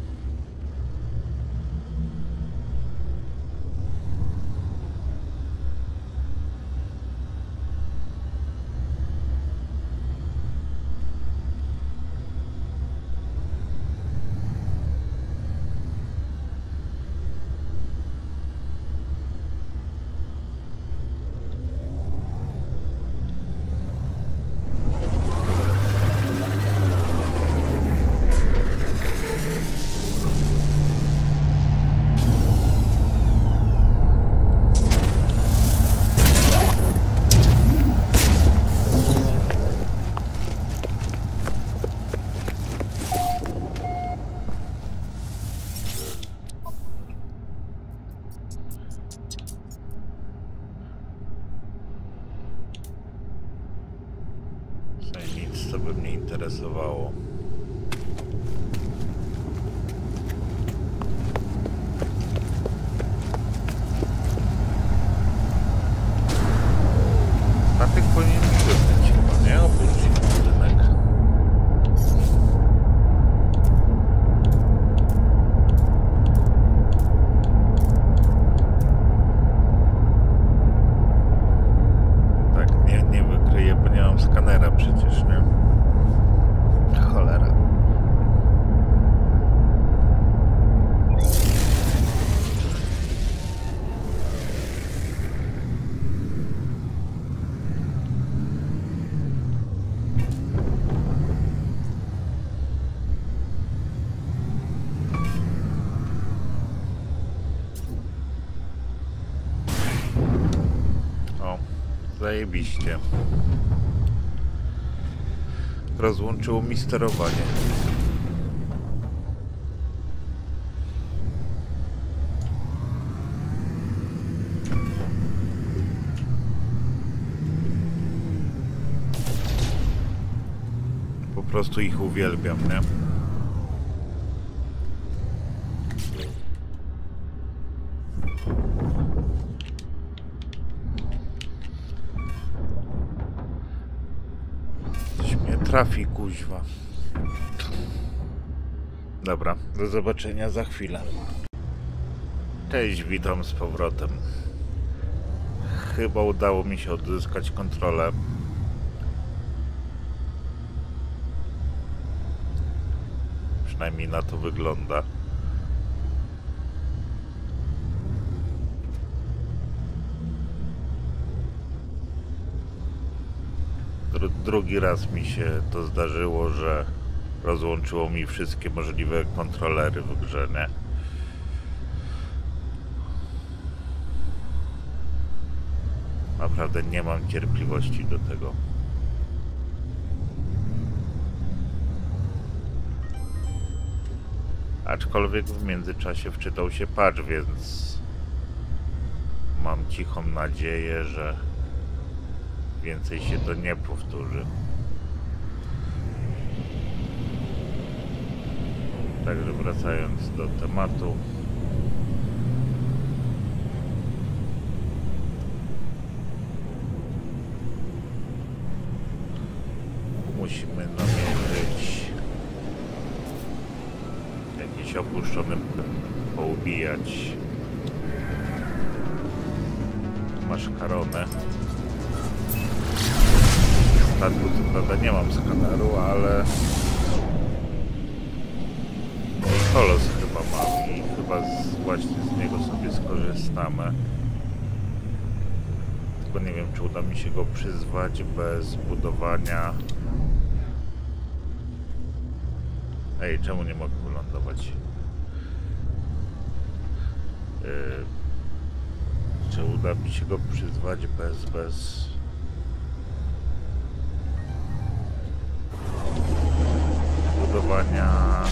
Nic, co by mnie interesowało. Statek powinien wypłynąć chyba, nie? Opuścić budynek. Tak, nie, Zajebiście. Rozłączyło mi sterowanie. Po prostu ich uwielbiam, nie? Coś mnie trafi, kuźwa. Dobra, do zobaczenia za chwilę. Cześć, witam z powrotem. Chyba udało mi się odzyskać kontrolę. Przynajmniej na to wygląda. Dru drugi raz mi się to zdarzyło, że rozłączyło mi wszystkie możliwe kontrolery w grze, nie? Naprawdę nie mam cierpliwości do tego. Aczkolwiek w międzyczasie wczytał się patch, więc mam cichą nadzieję, że więcej się to nie powtórzy. Także wracając do tematu. Musimy namierzyć jakiś opuszczony, poubijać maszkaronę. W statku co prawda nie mam skaneru, ale kolos chyba mam i chyba z, właśnie z niego sobie skorzystamy. Tylko nie wiem, czy uda mi się go przyzwać bez budowania. Ej, czemu nie mogę wylądować? Yy, czy uda mi się go przyzwać bez, bez... budowania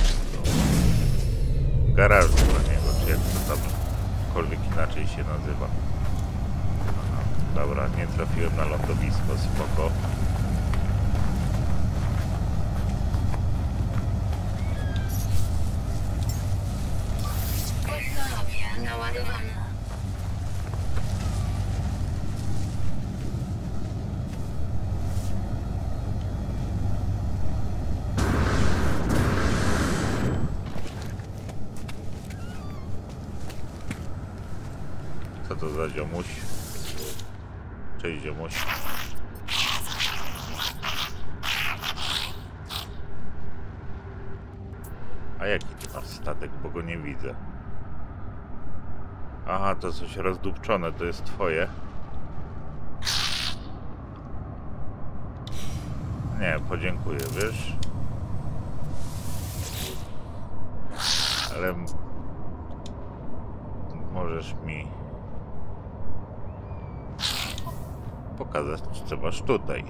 garażu dla niego, czy jak to tamkolwiek inaczej się nazywa. Aha, dobra, nie trafiłem na lądowisko, spoko. Technologia naładowana. Co to za ziomuś? Cześć, ziomuś. A jaki ty masz statek, bo go nie widzę. Aha, to coś rozdupczone, to jest twoje. Nie, podziękuję, wiesz? Ale możesz mi pokazać, co masz tutaj.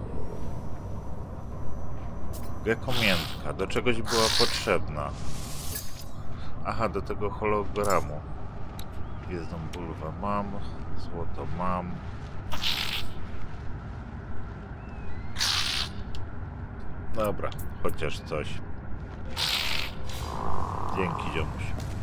Jako miętka, do czegoś była potrzebna. Aha, do tego hologramu. Gwiezdną bulwę mam, złoto mam. Dobra, chociaż coś. Dzięki, ziomuś.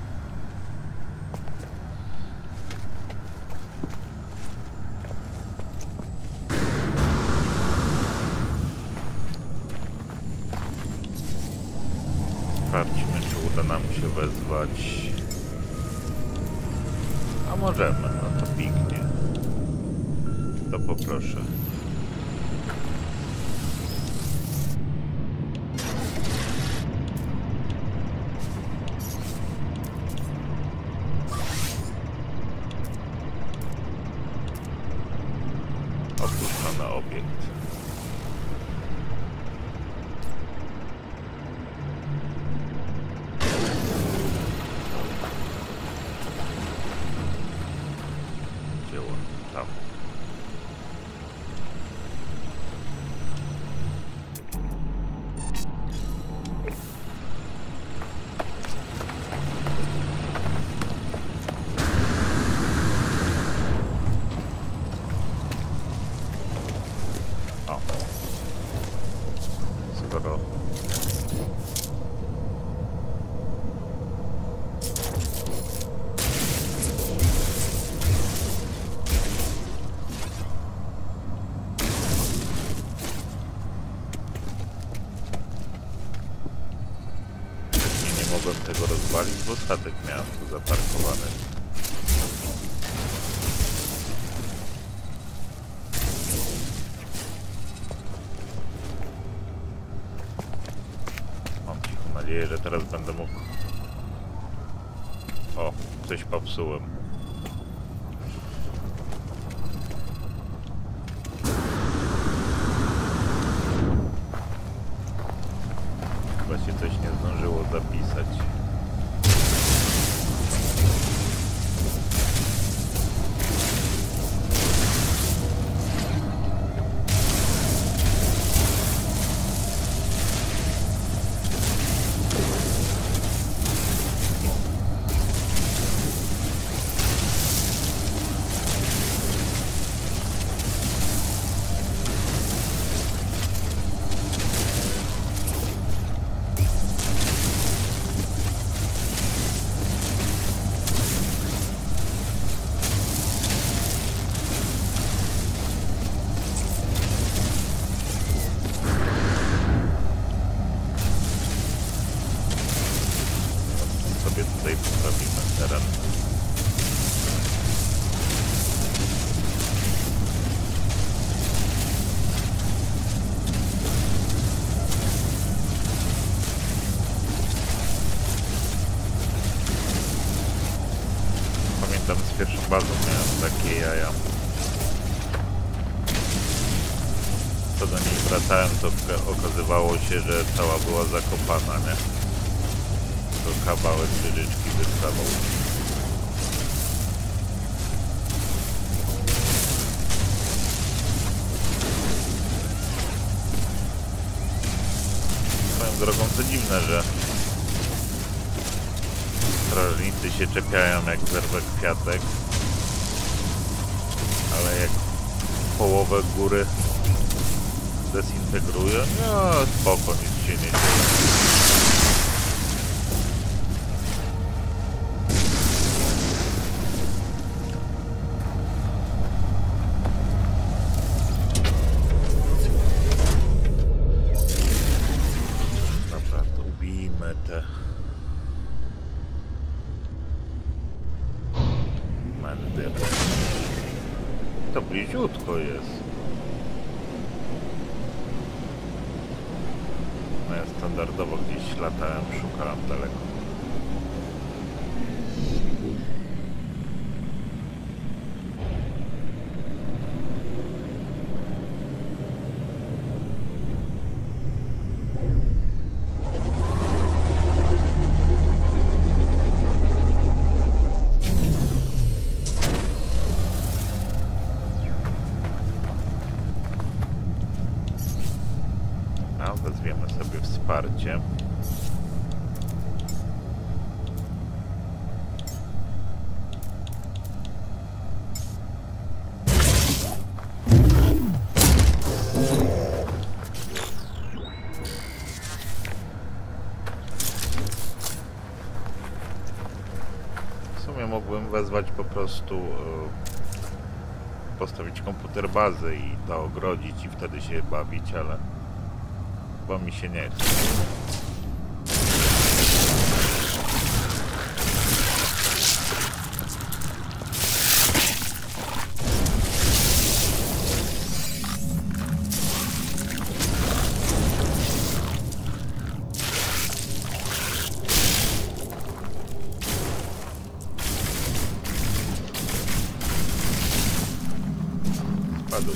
Sprawdźmy, czy uda nam się wezwać. A możemy, no to pięknie. To poproszę. Opuszczony obiekt. walić, bo statek miałem tu zaparkowany. Mam cichą nadzieję, że teraz będę mógł... O, coś popsułem. Chyba się coś nie zdążyło zapisać. Sobie tutaj poprawimy teren. Pamiętam, z pierwszą bazą miałem takie jaja. Co do niej wracałem, to okazywało się, że cała była zakopana, nie? To kawałek wieżyczki wystawał. Swoją drogą to dziwne, że strażnicy się czepiają jak zerwek kwiatek, ale jak połowę góry dezintegrują, no spoko, nic się nie dzieje. Te mędy. To bliziutko jest. No ja standardowo gdzieś latałem, szukałem daleko. Wezwiemy sobie wsparcie. W sumie mógłbym wezwać po prostu yy, postawić komputer bazy i to ogrodzić i wtedy się bawić, ale bo mi się nie chce. Spadł.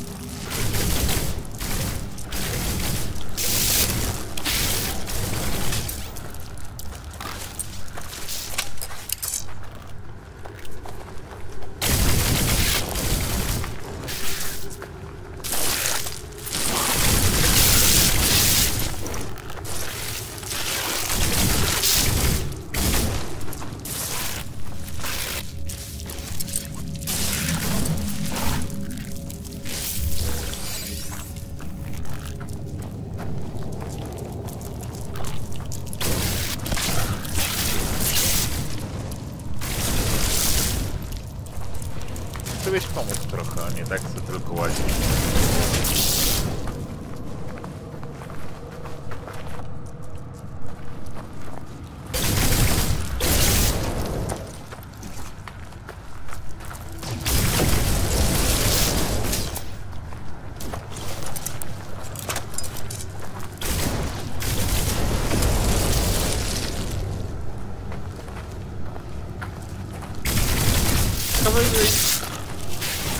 Żebyś pomóc trochę, a nie tak chcę tylko łazić.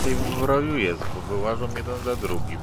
więcej w roju jest, bo wyłażą jeden za drugim.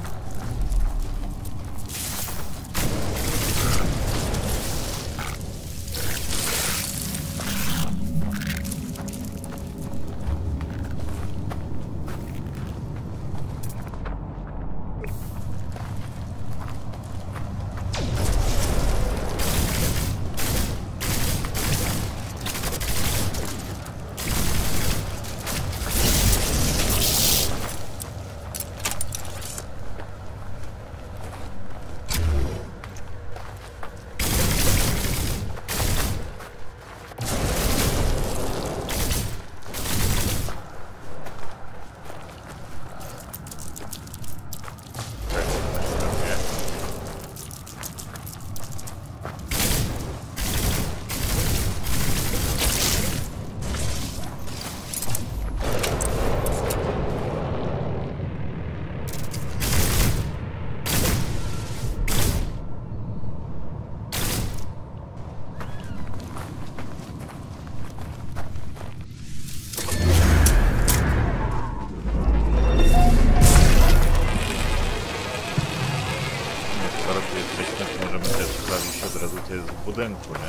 W budynku, nie?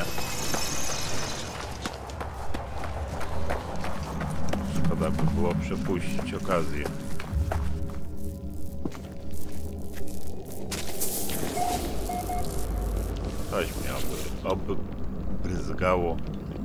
Szkoda by było przepuścić okazję. Coś mnie oby, oby bryzgało.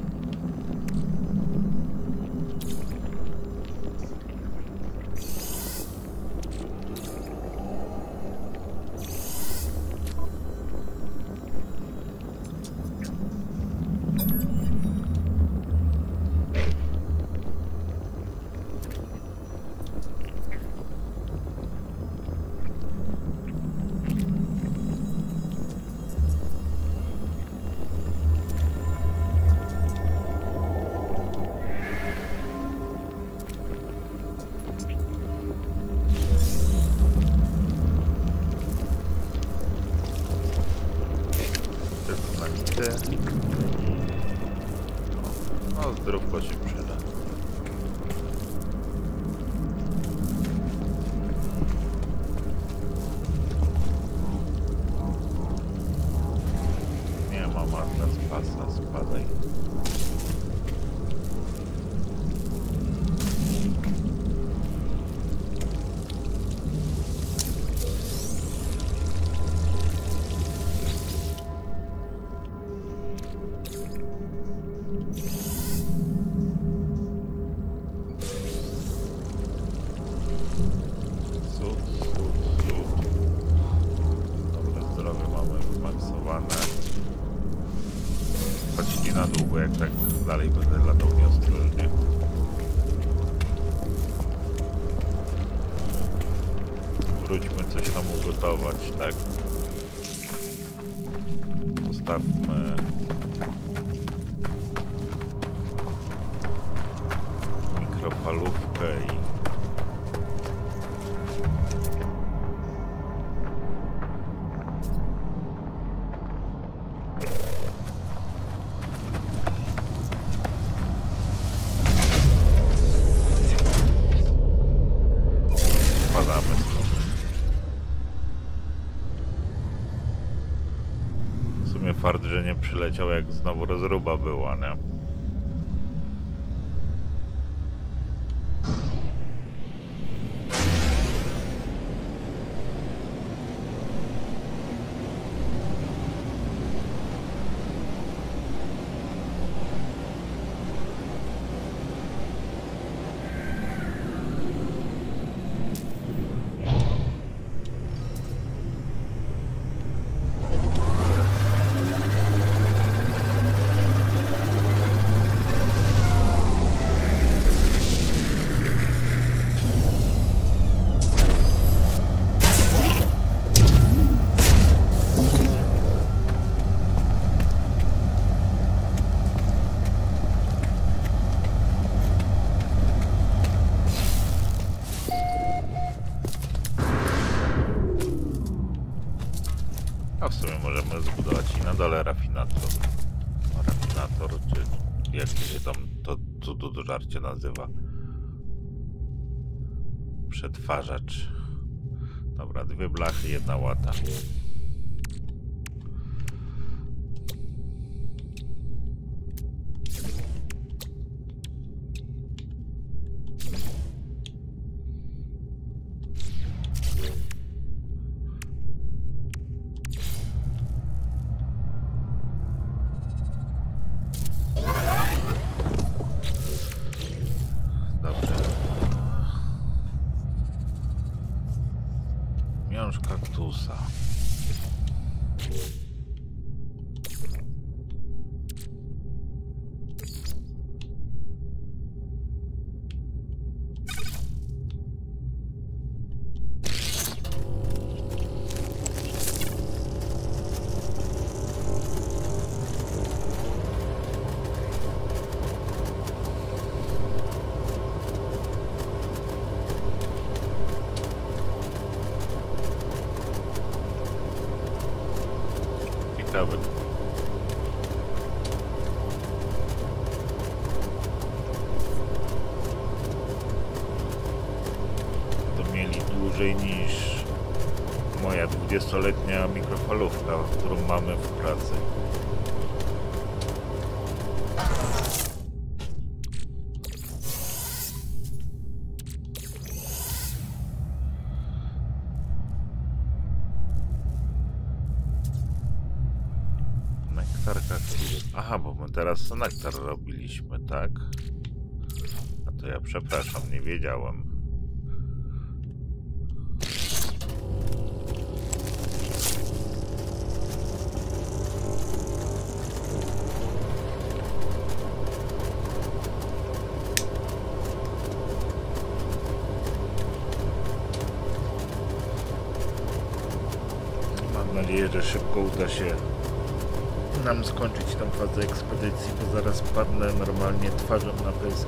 No, zdrówko się przyda. Nie ma marta z pasa, spadaj. Na długo, jak tak dalej będę latał nieostrożnie. Wróćmy coś tam ugotować, tak? Postawmy mikrofalówkę i fart, że nie przyleciał, jak znowu rozruba była, nie? A w sumie możemy zbudować i na dole rafinator. Rafinator, czy jak się tam to cudu do żarcie nazywa. Przetwarzacz. Dobra, dwie blachy, jedna łata. Miąższ kaktusa. Ciekawe. To mieli dłużej niż moja dwudziestoletnia mikrofalówka, którą mamy w pracy. Aha, bo my teraz nektar robiliśmy, tak? A to ja przepraszam, nie wiedziałem. Mam nadzieję, że szybko uda się nam skończyć tą fazę ekspedycji, bo zaraz padnę normalnie twarzą na pysk.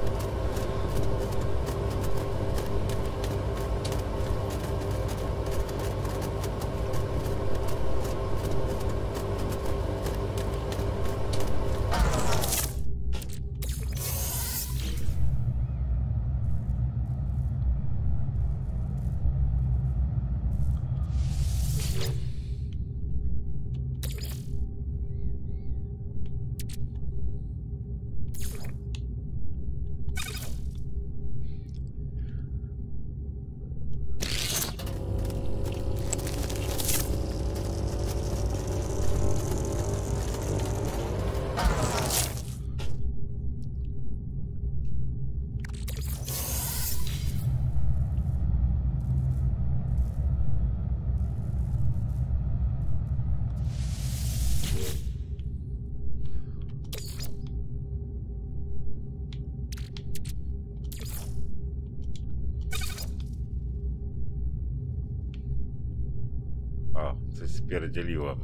O, coś spierdzieliłem.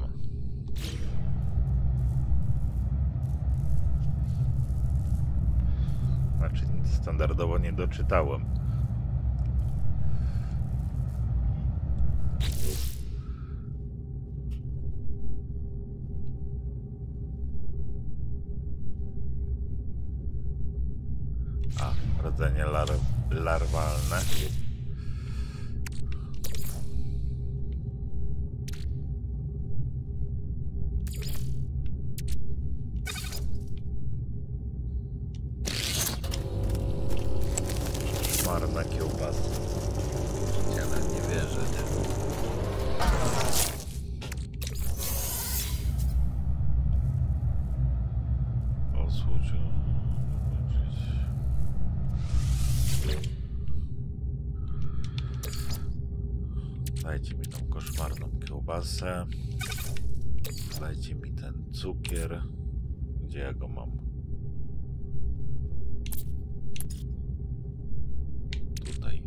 Znaczy, standardowo nie doczytałem. A, rodzenie lar larwalne. Marna kiełbasa. Ja na nie wierzę, nie? O, słuchaj. Dajcie mi tą koszmarną kiełbasę. Dajcie mi ten cukier. Gdzie ja go mam? Tutaj.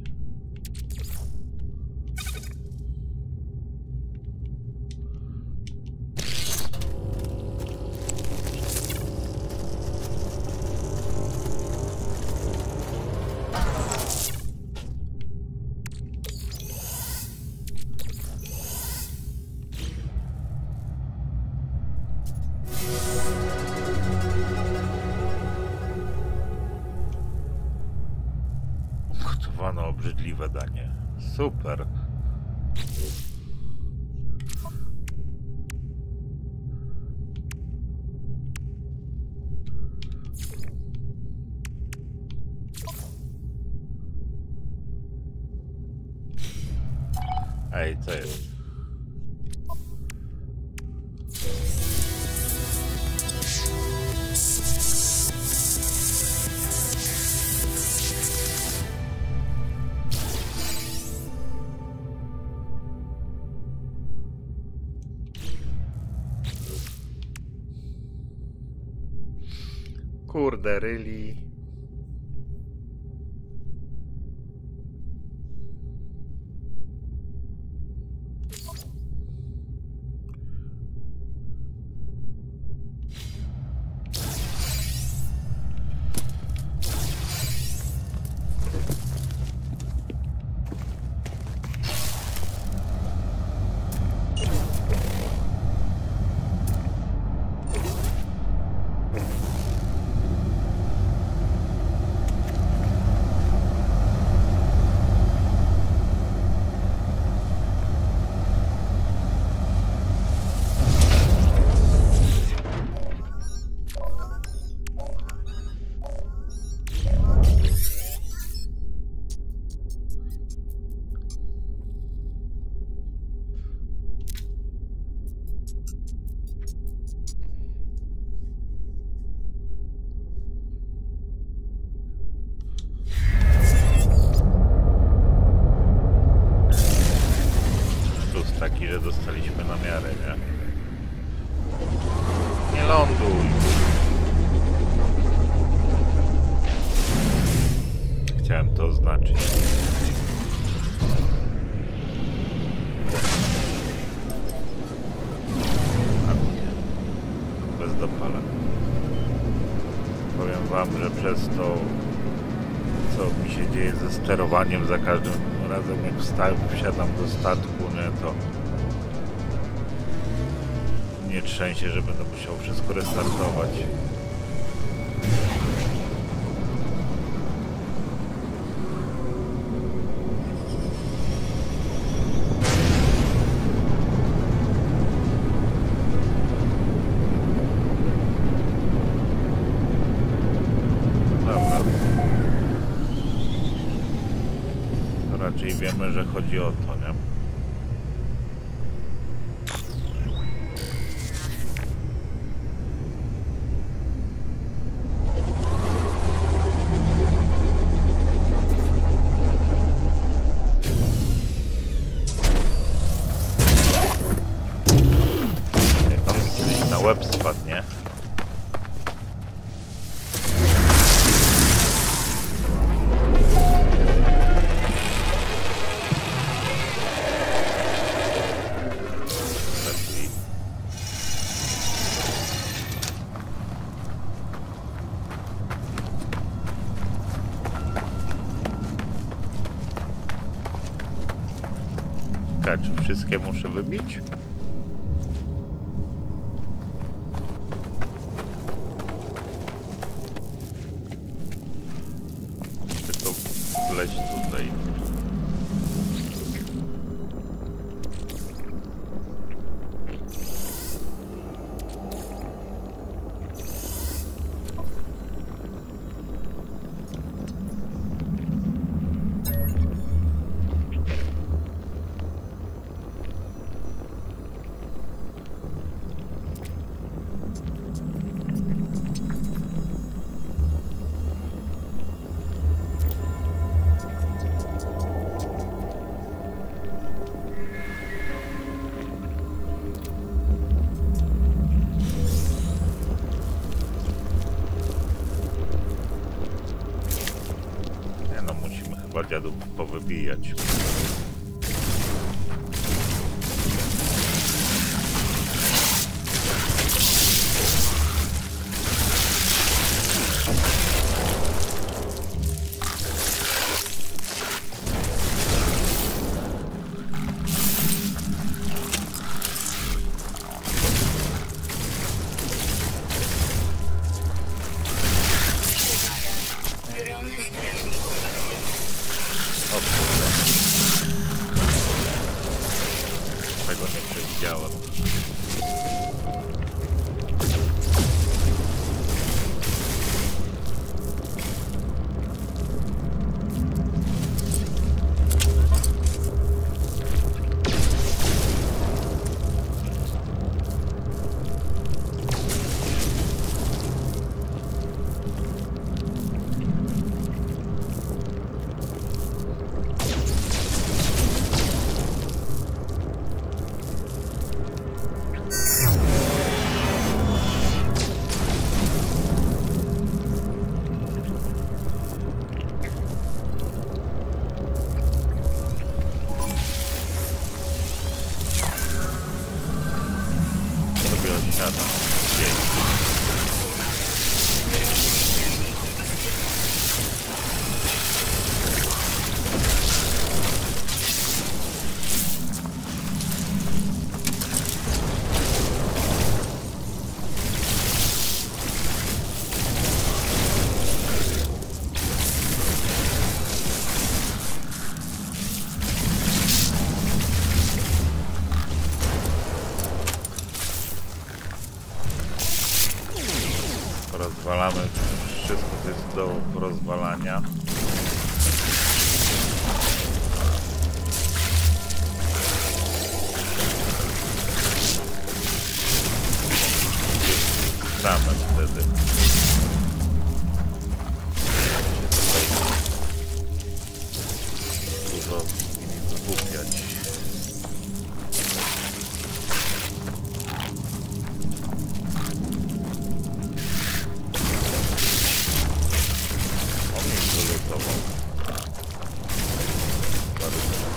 Gotowane obrzydliwe danie. Super. Ej, co jest? Kurde, really? Taki, że dostaliśmy na miarę, nie? Nie ląduj! Chciałem to oznaczyć. Bez dopala. Powiem wam, że przez to, co mi się dzieje ze sterowaniem za każdym razem, jak wstałem, wsiadam do statku, nie, to nie trzęsie, że będę musiał wszystko restartować. Dobra. To raczej wiemy, że chodzi o to, nie? Łeb spadnie. Czy wszystkie muszę wybić? Leć tutaj. Dziadów powybijać. rozwalamy wszystko, co jest do rozwalania. Same wtedy. Dużo zgłupiać. On mnie wylutował. Bardzo.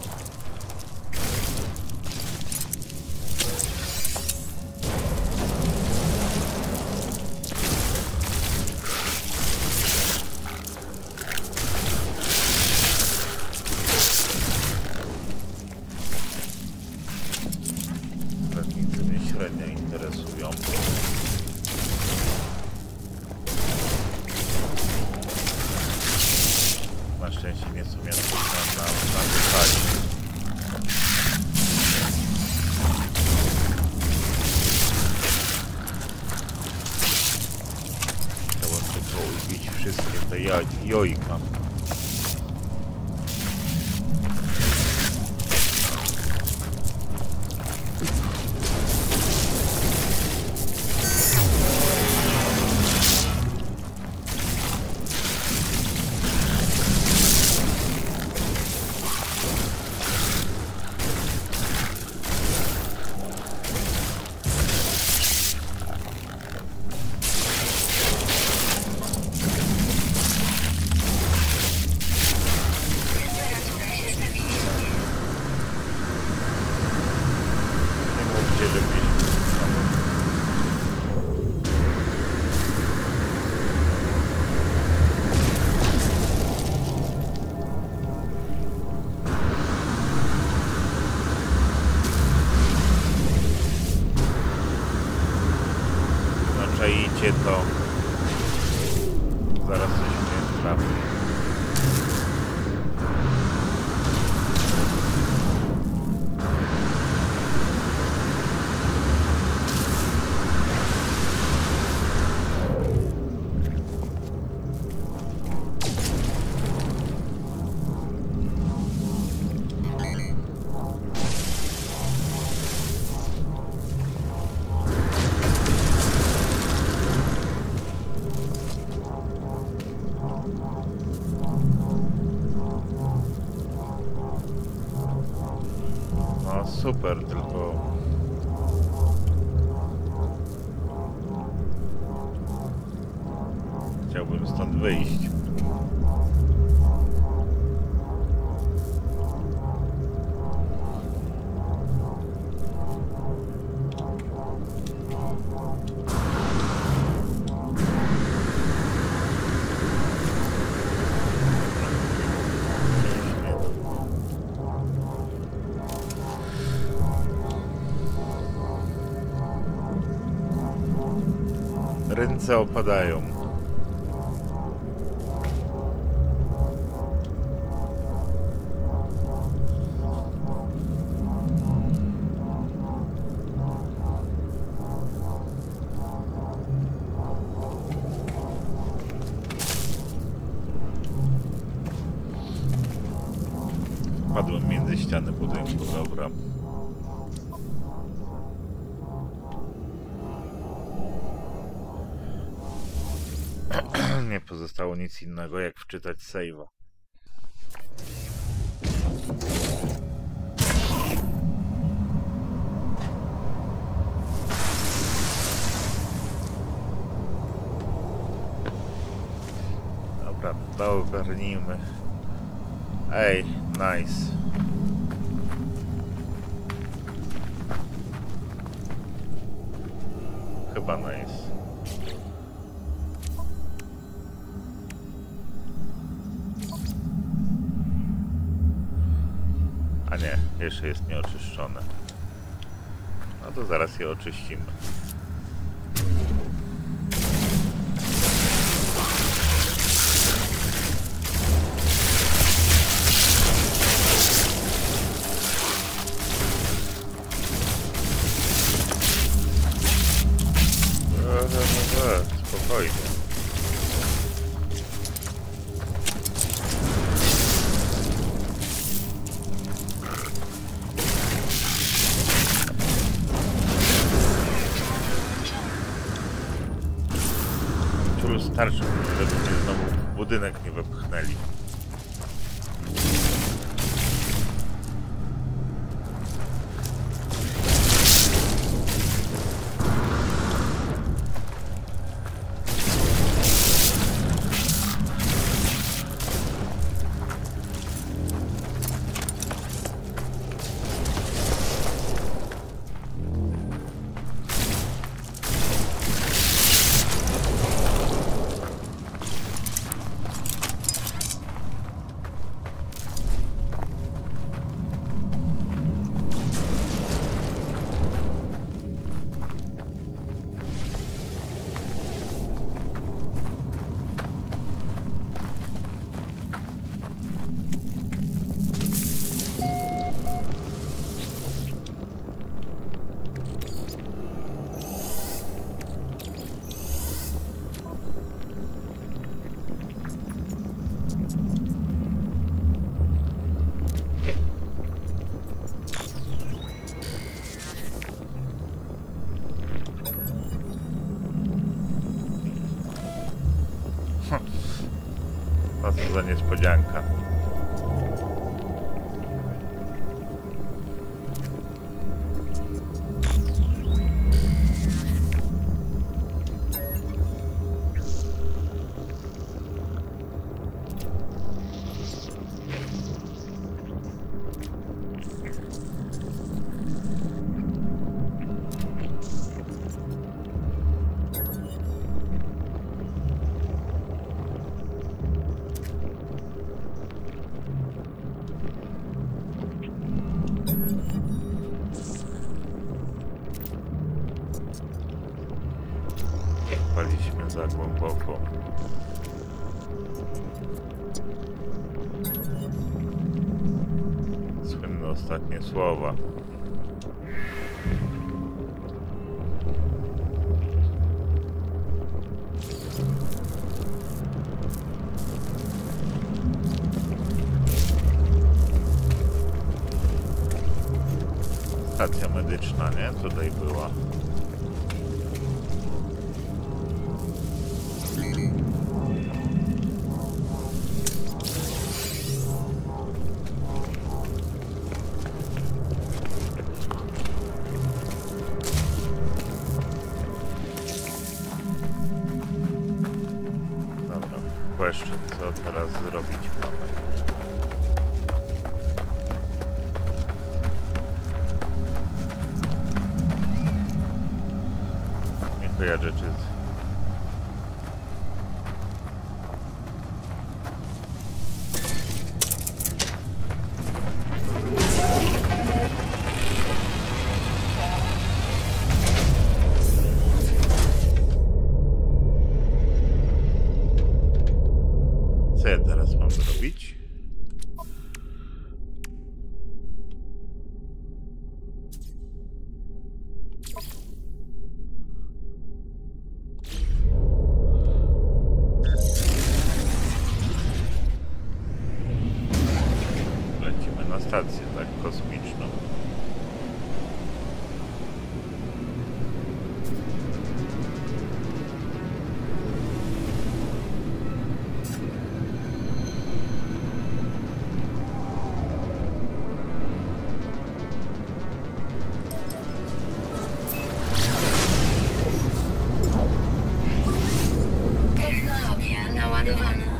Strażnicy mnie średnio interesują. Na szczęście nie są mięso na, na, na wypali. Chciałbym tylko ubić wszystkie te jaj, jojka. Czaicie to, zaraz coś mnie trafi. No super, tylko chciałbym stąd wyjść. Ręce opadają. Padłem między ściany budynku, dobra. Nie pozostało nic innego, jak wczytać save'a. Dobra, to ogarnijmy. Ej, nice. Chyba nice. A nie, jeszcze jest nieoczyszczone. No to zaraz je oczyścimy. Eee, spokojnie. tarczą, żeby mnie znowu w budynek nie wepchnęli. No co za niespodzianka. Wpaliśmy za głęboko. Słynne ostatnie słowa. Stacja medyczna, nie? Tutaj była. Jeszcze co teraz zrobić mamy? Nie kojarzę czy... Co ja teraz mam zrobić? Lecimy na stację, tak, kosmiczną. Technologia naładowana.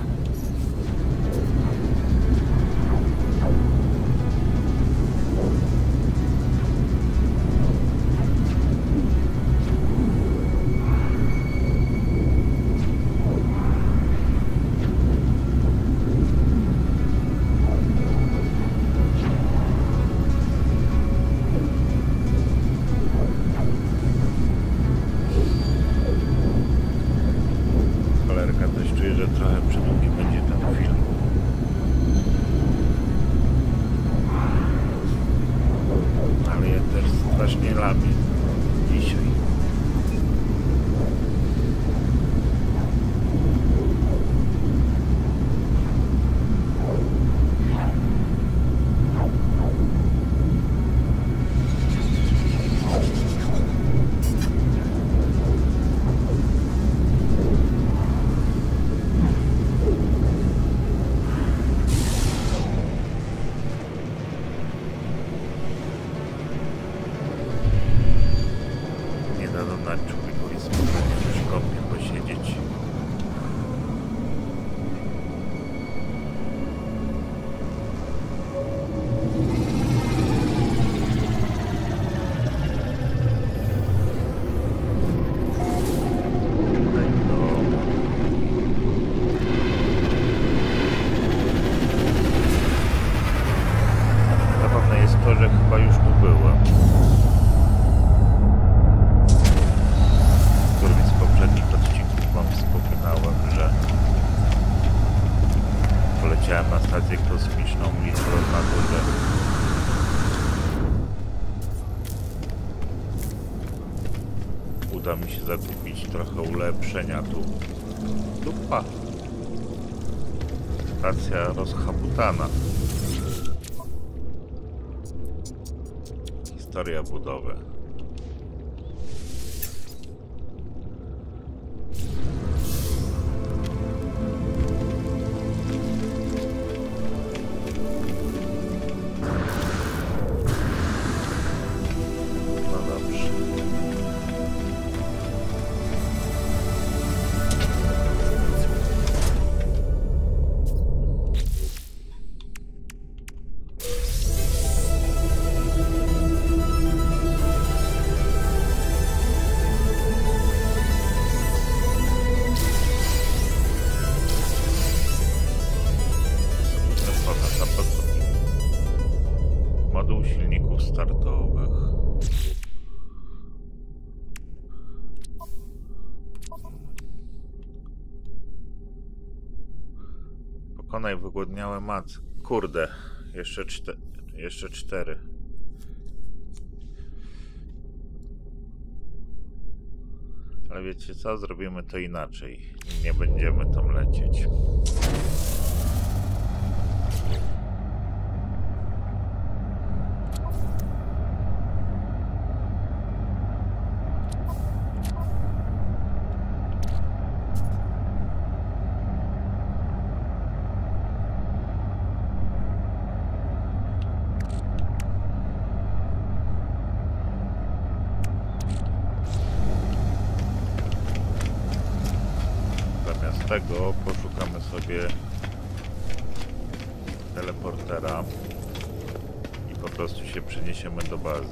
to, że chyba już tu byłem. W którymś z poprzednich odcinków wam wspominałem, że poleciałem na stację kosmiczną, licząc na to, że uda mi się zakupić trochę ulepszenia tu. Dupa. Stacja rozchabutana. Historia budowy. Moduł silników startowych. Pokonaj wygłodniałe macy. Kurde, jeszcze cztery. Jeszcze cztery. Ale wiecie co? Zrobimy to inaczej. Nie będziemy tam lecieć. Tego poszukamy sobie teleportera i po prostu się przeniesiemy do bazy.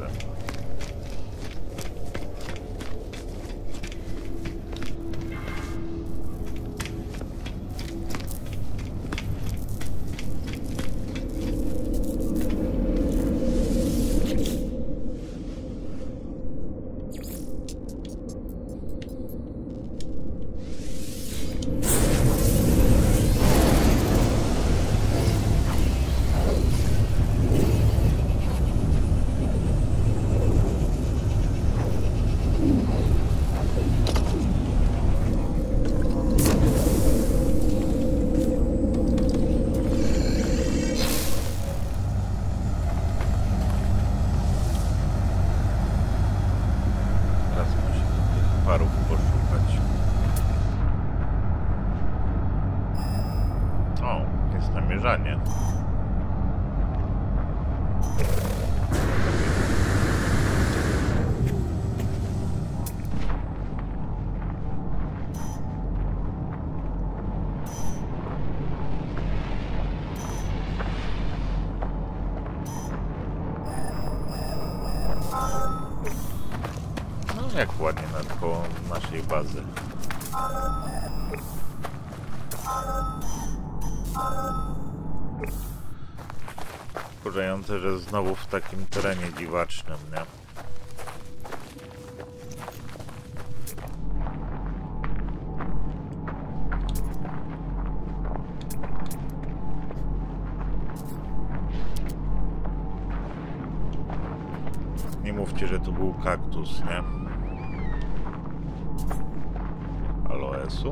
Namierzanie. No jak ładnie nad koło naszej bazy. Wkurzające, że znowu w takim terenie dziwacznym, nie? Nie mówcie, że to był kaktus, nie? Aloesu?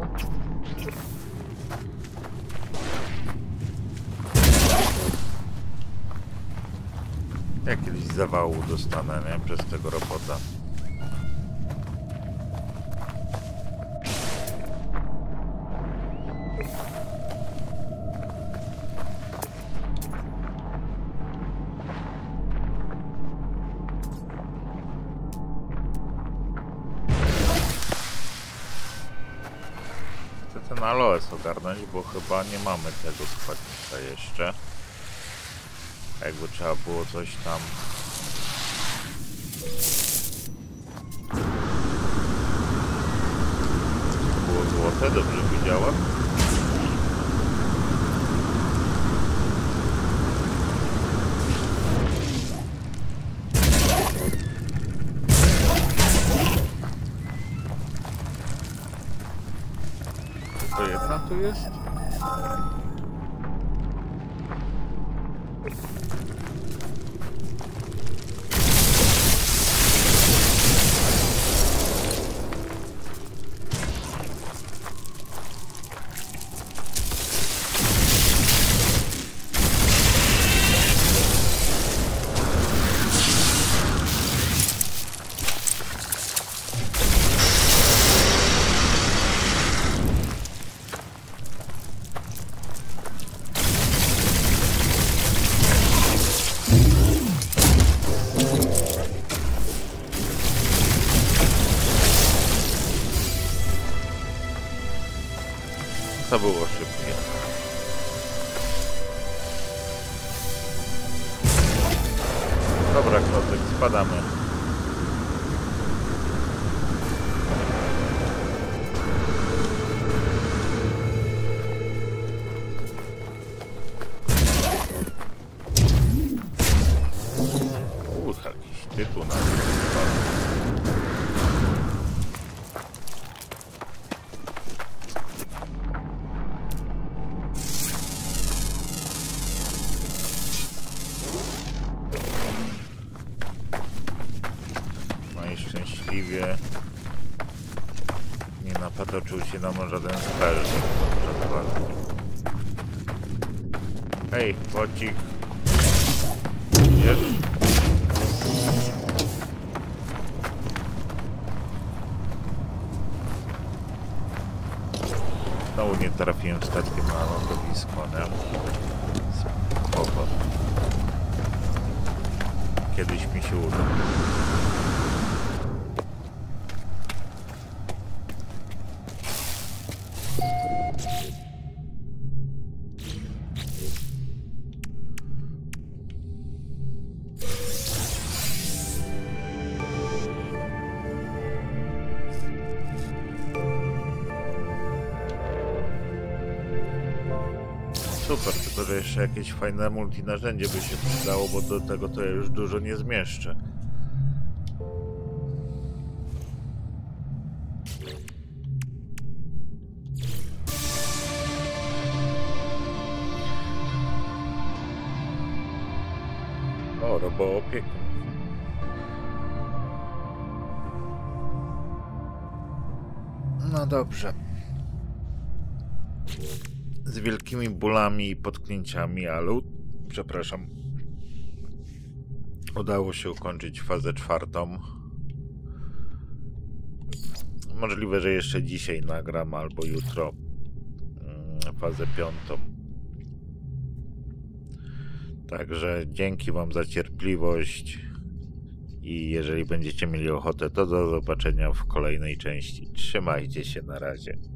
Jakiegoś zawału dostanę, nie? Przez tego robota. Chcę ten aloes ogarnąć, bo chyba nie mamy tego składnika jeszcze. Jakby trzeba było coś tam... Było złote, dobrze widziałem? tu jest? To było szybkie. Dobra, Klotek, spadamy. Uuu, jakiś tytuł na Szczęśliwie nie napatoczył się nam żaden spell. Hej, bocik. Wiesz? Znowu nie trafiłem statkiem na lądowisko, nie? Spoko. Kiedyś mi się uda. Super, tylko że jeszcze jakieś fajne multinarzędzie by się przydało, bo do tego to ja już dużo nie zmieszczę. O, roboopiekun. No dobrze. Z wielkimi bólami i potknięciami, ale przepraszam, udało się ukończyć fazę czwartą. Możliwe, że jeszcze dzisiaj nagram albo jutro fazę piątą. Także dzięki wam za cierpliwość i jeżeli będziecie mieli ochotę, to do zobaczenia w kolejnej części. Trzymajcie się, na razie.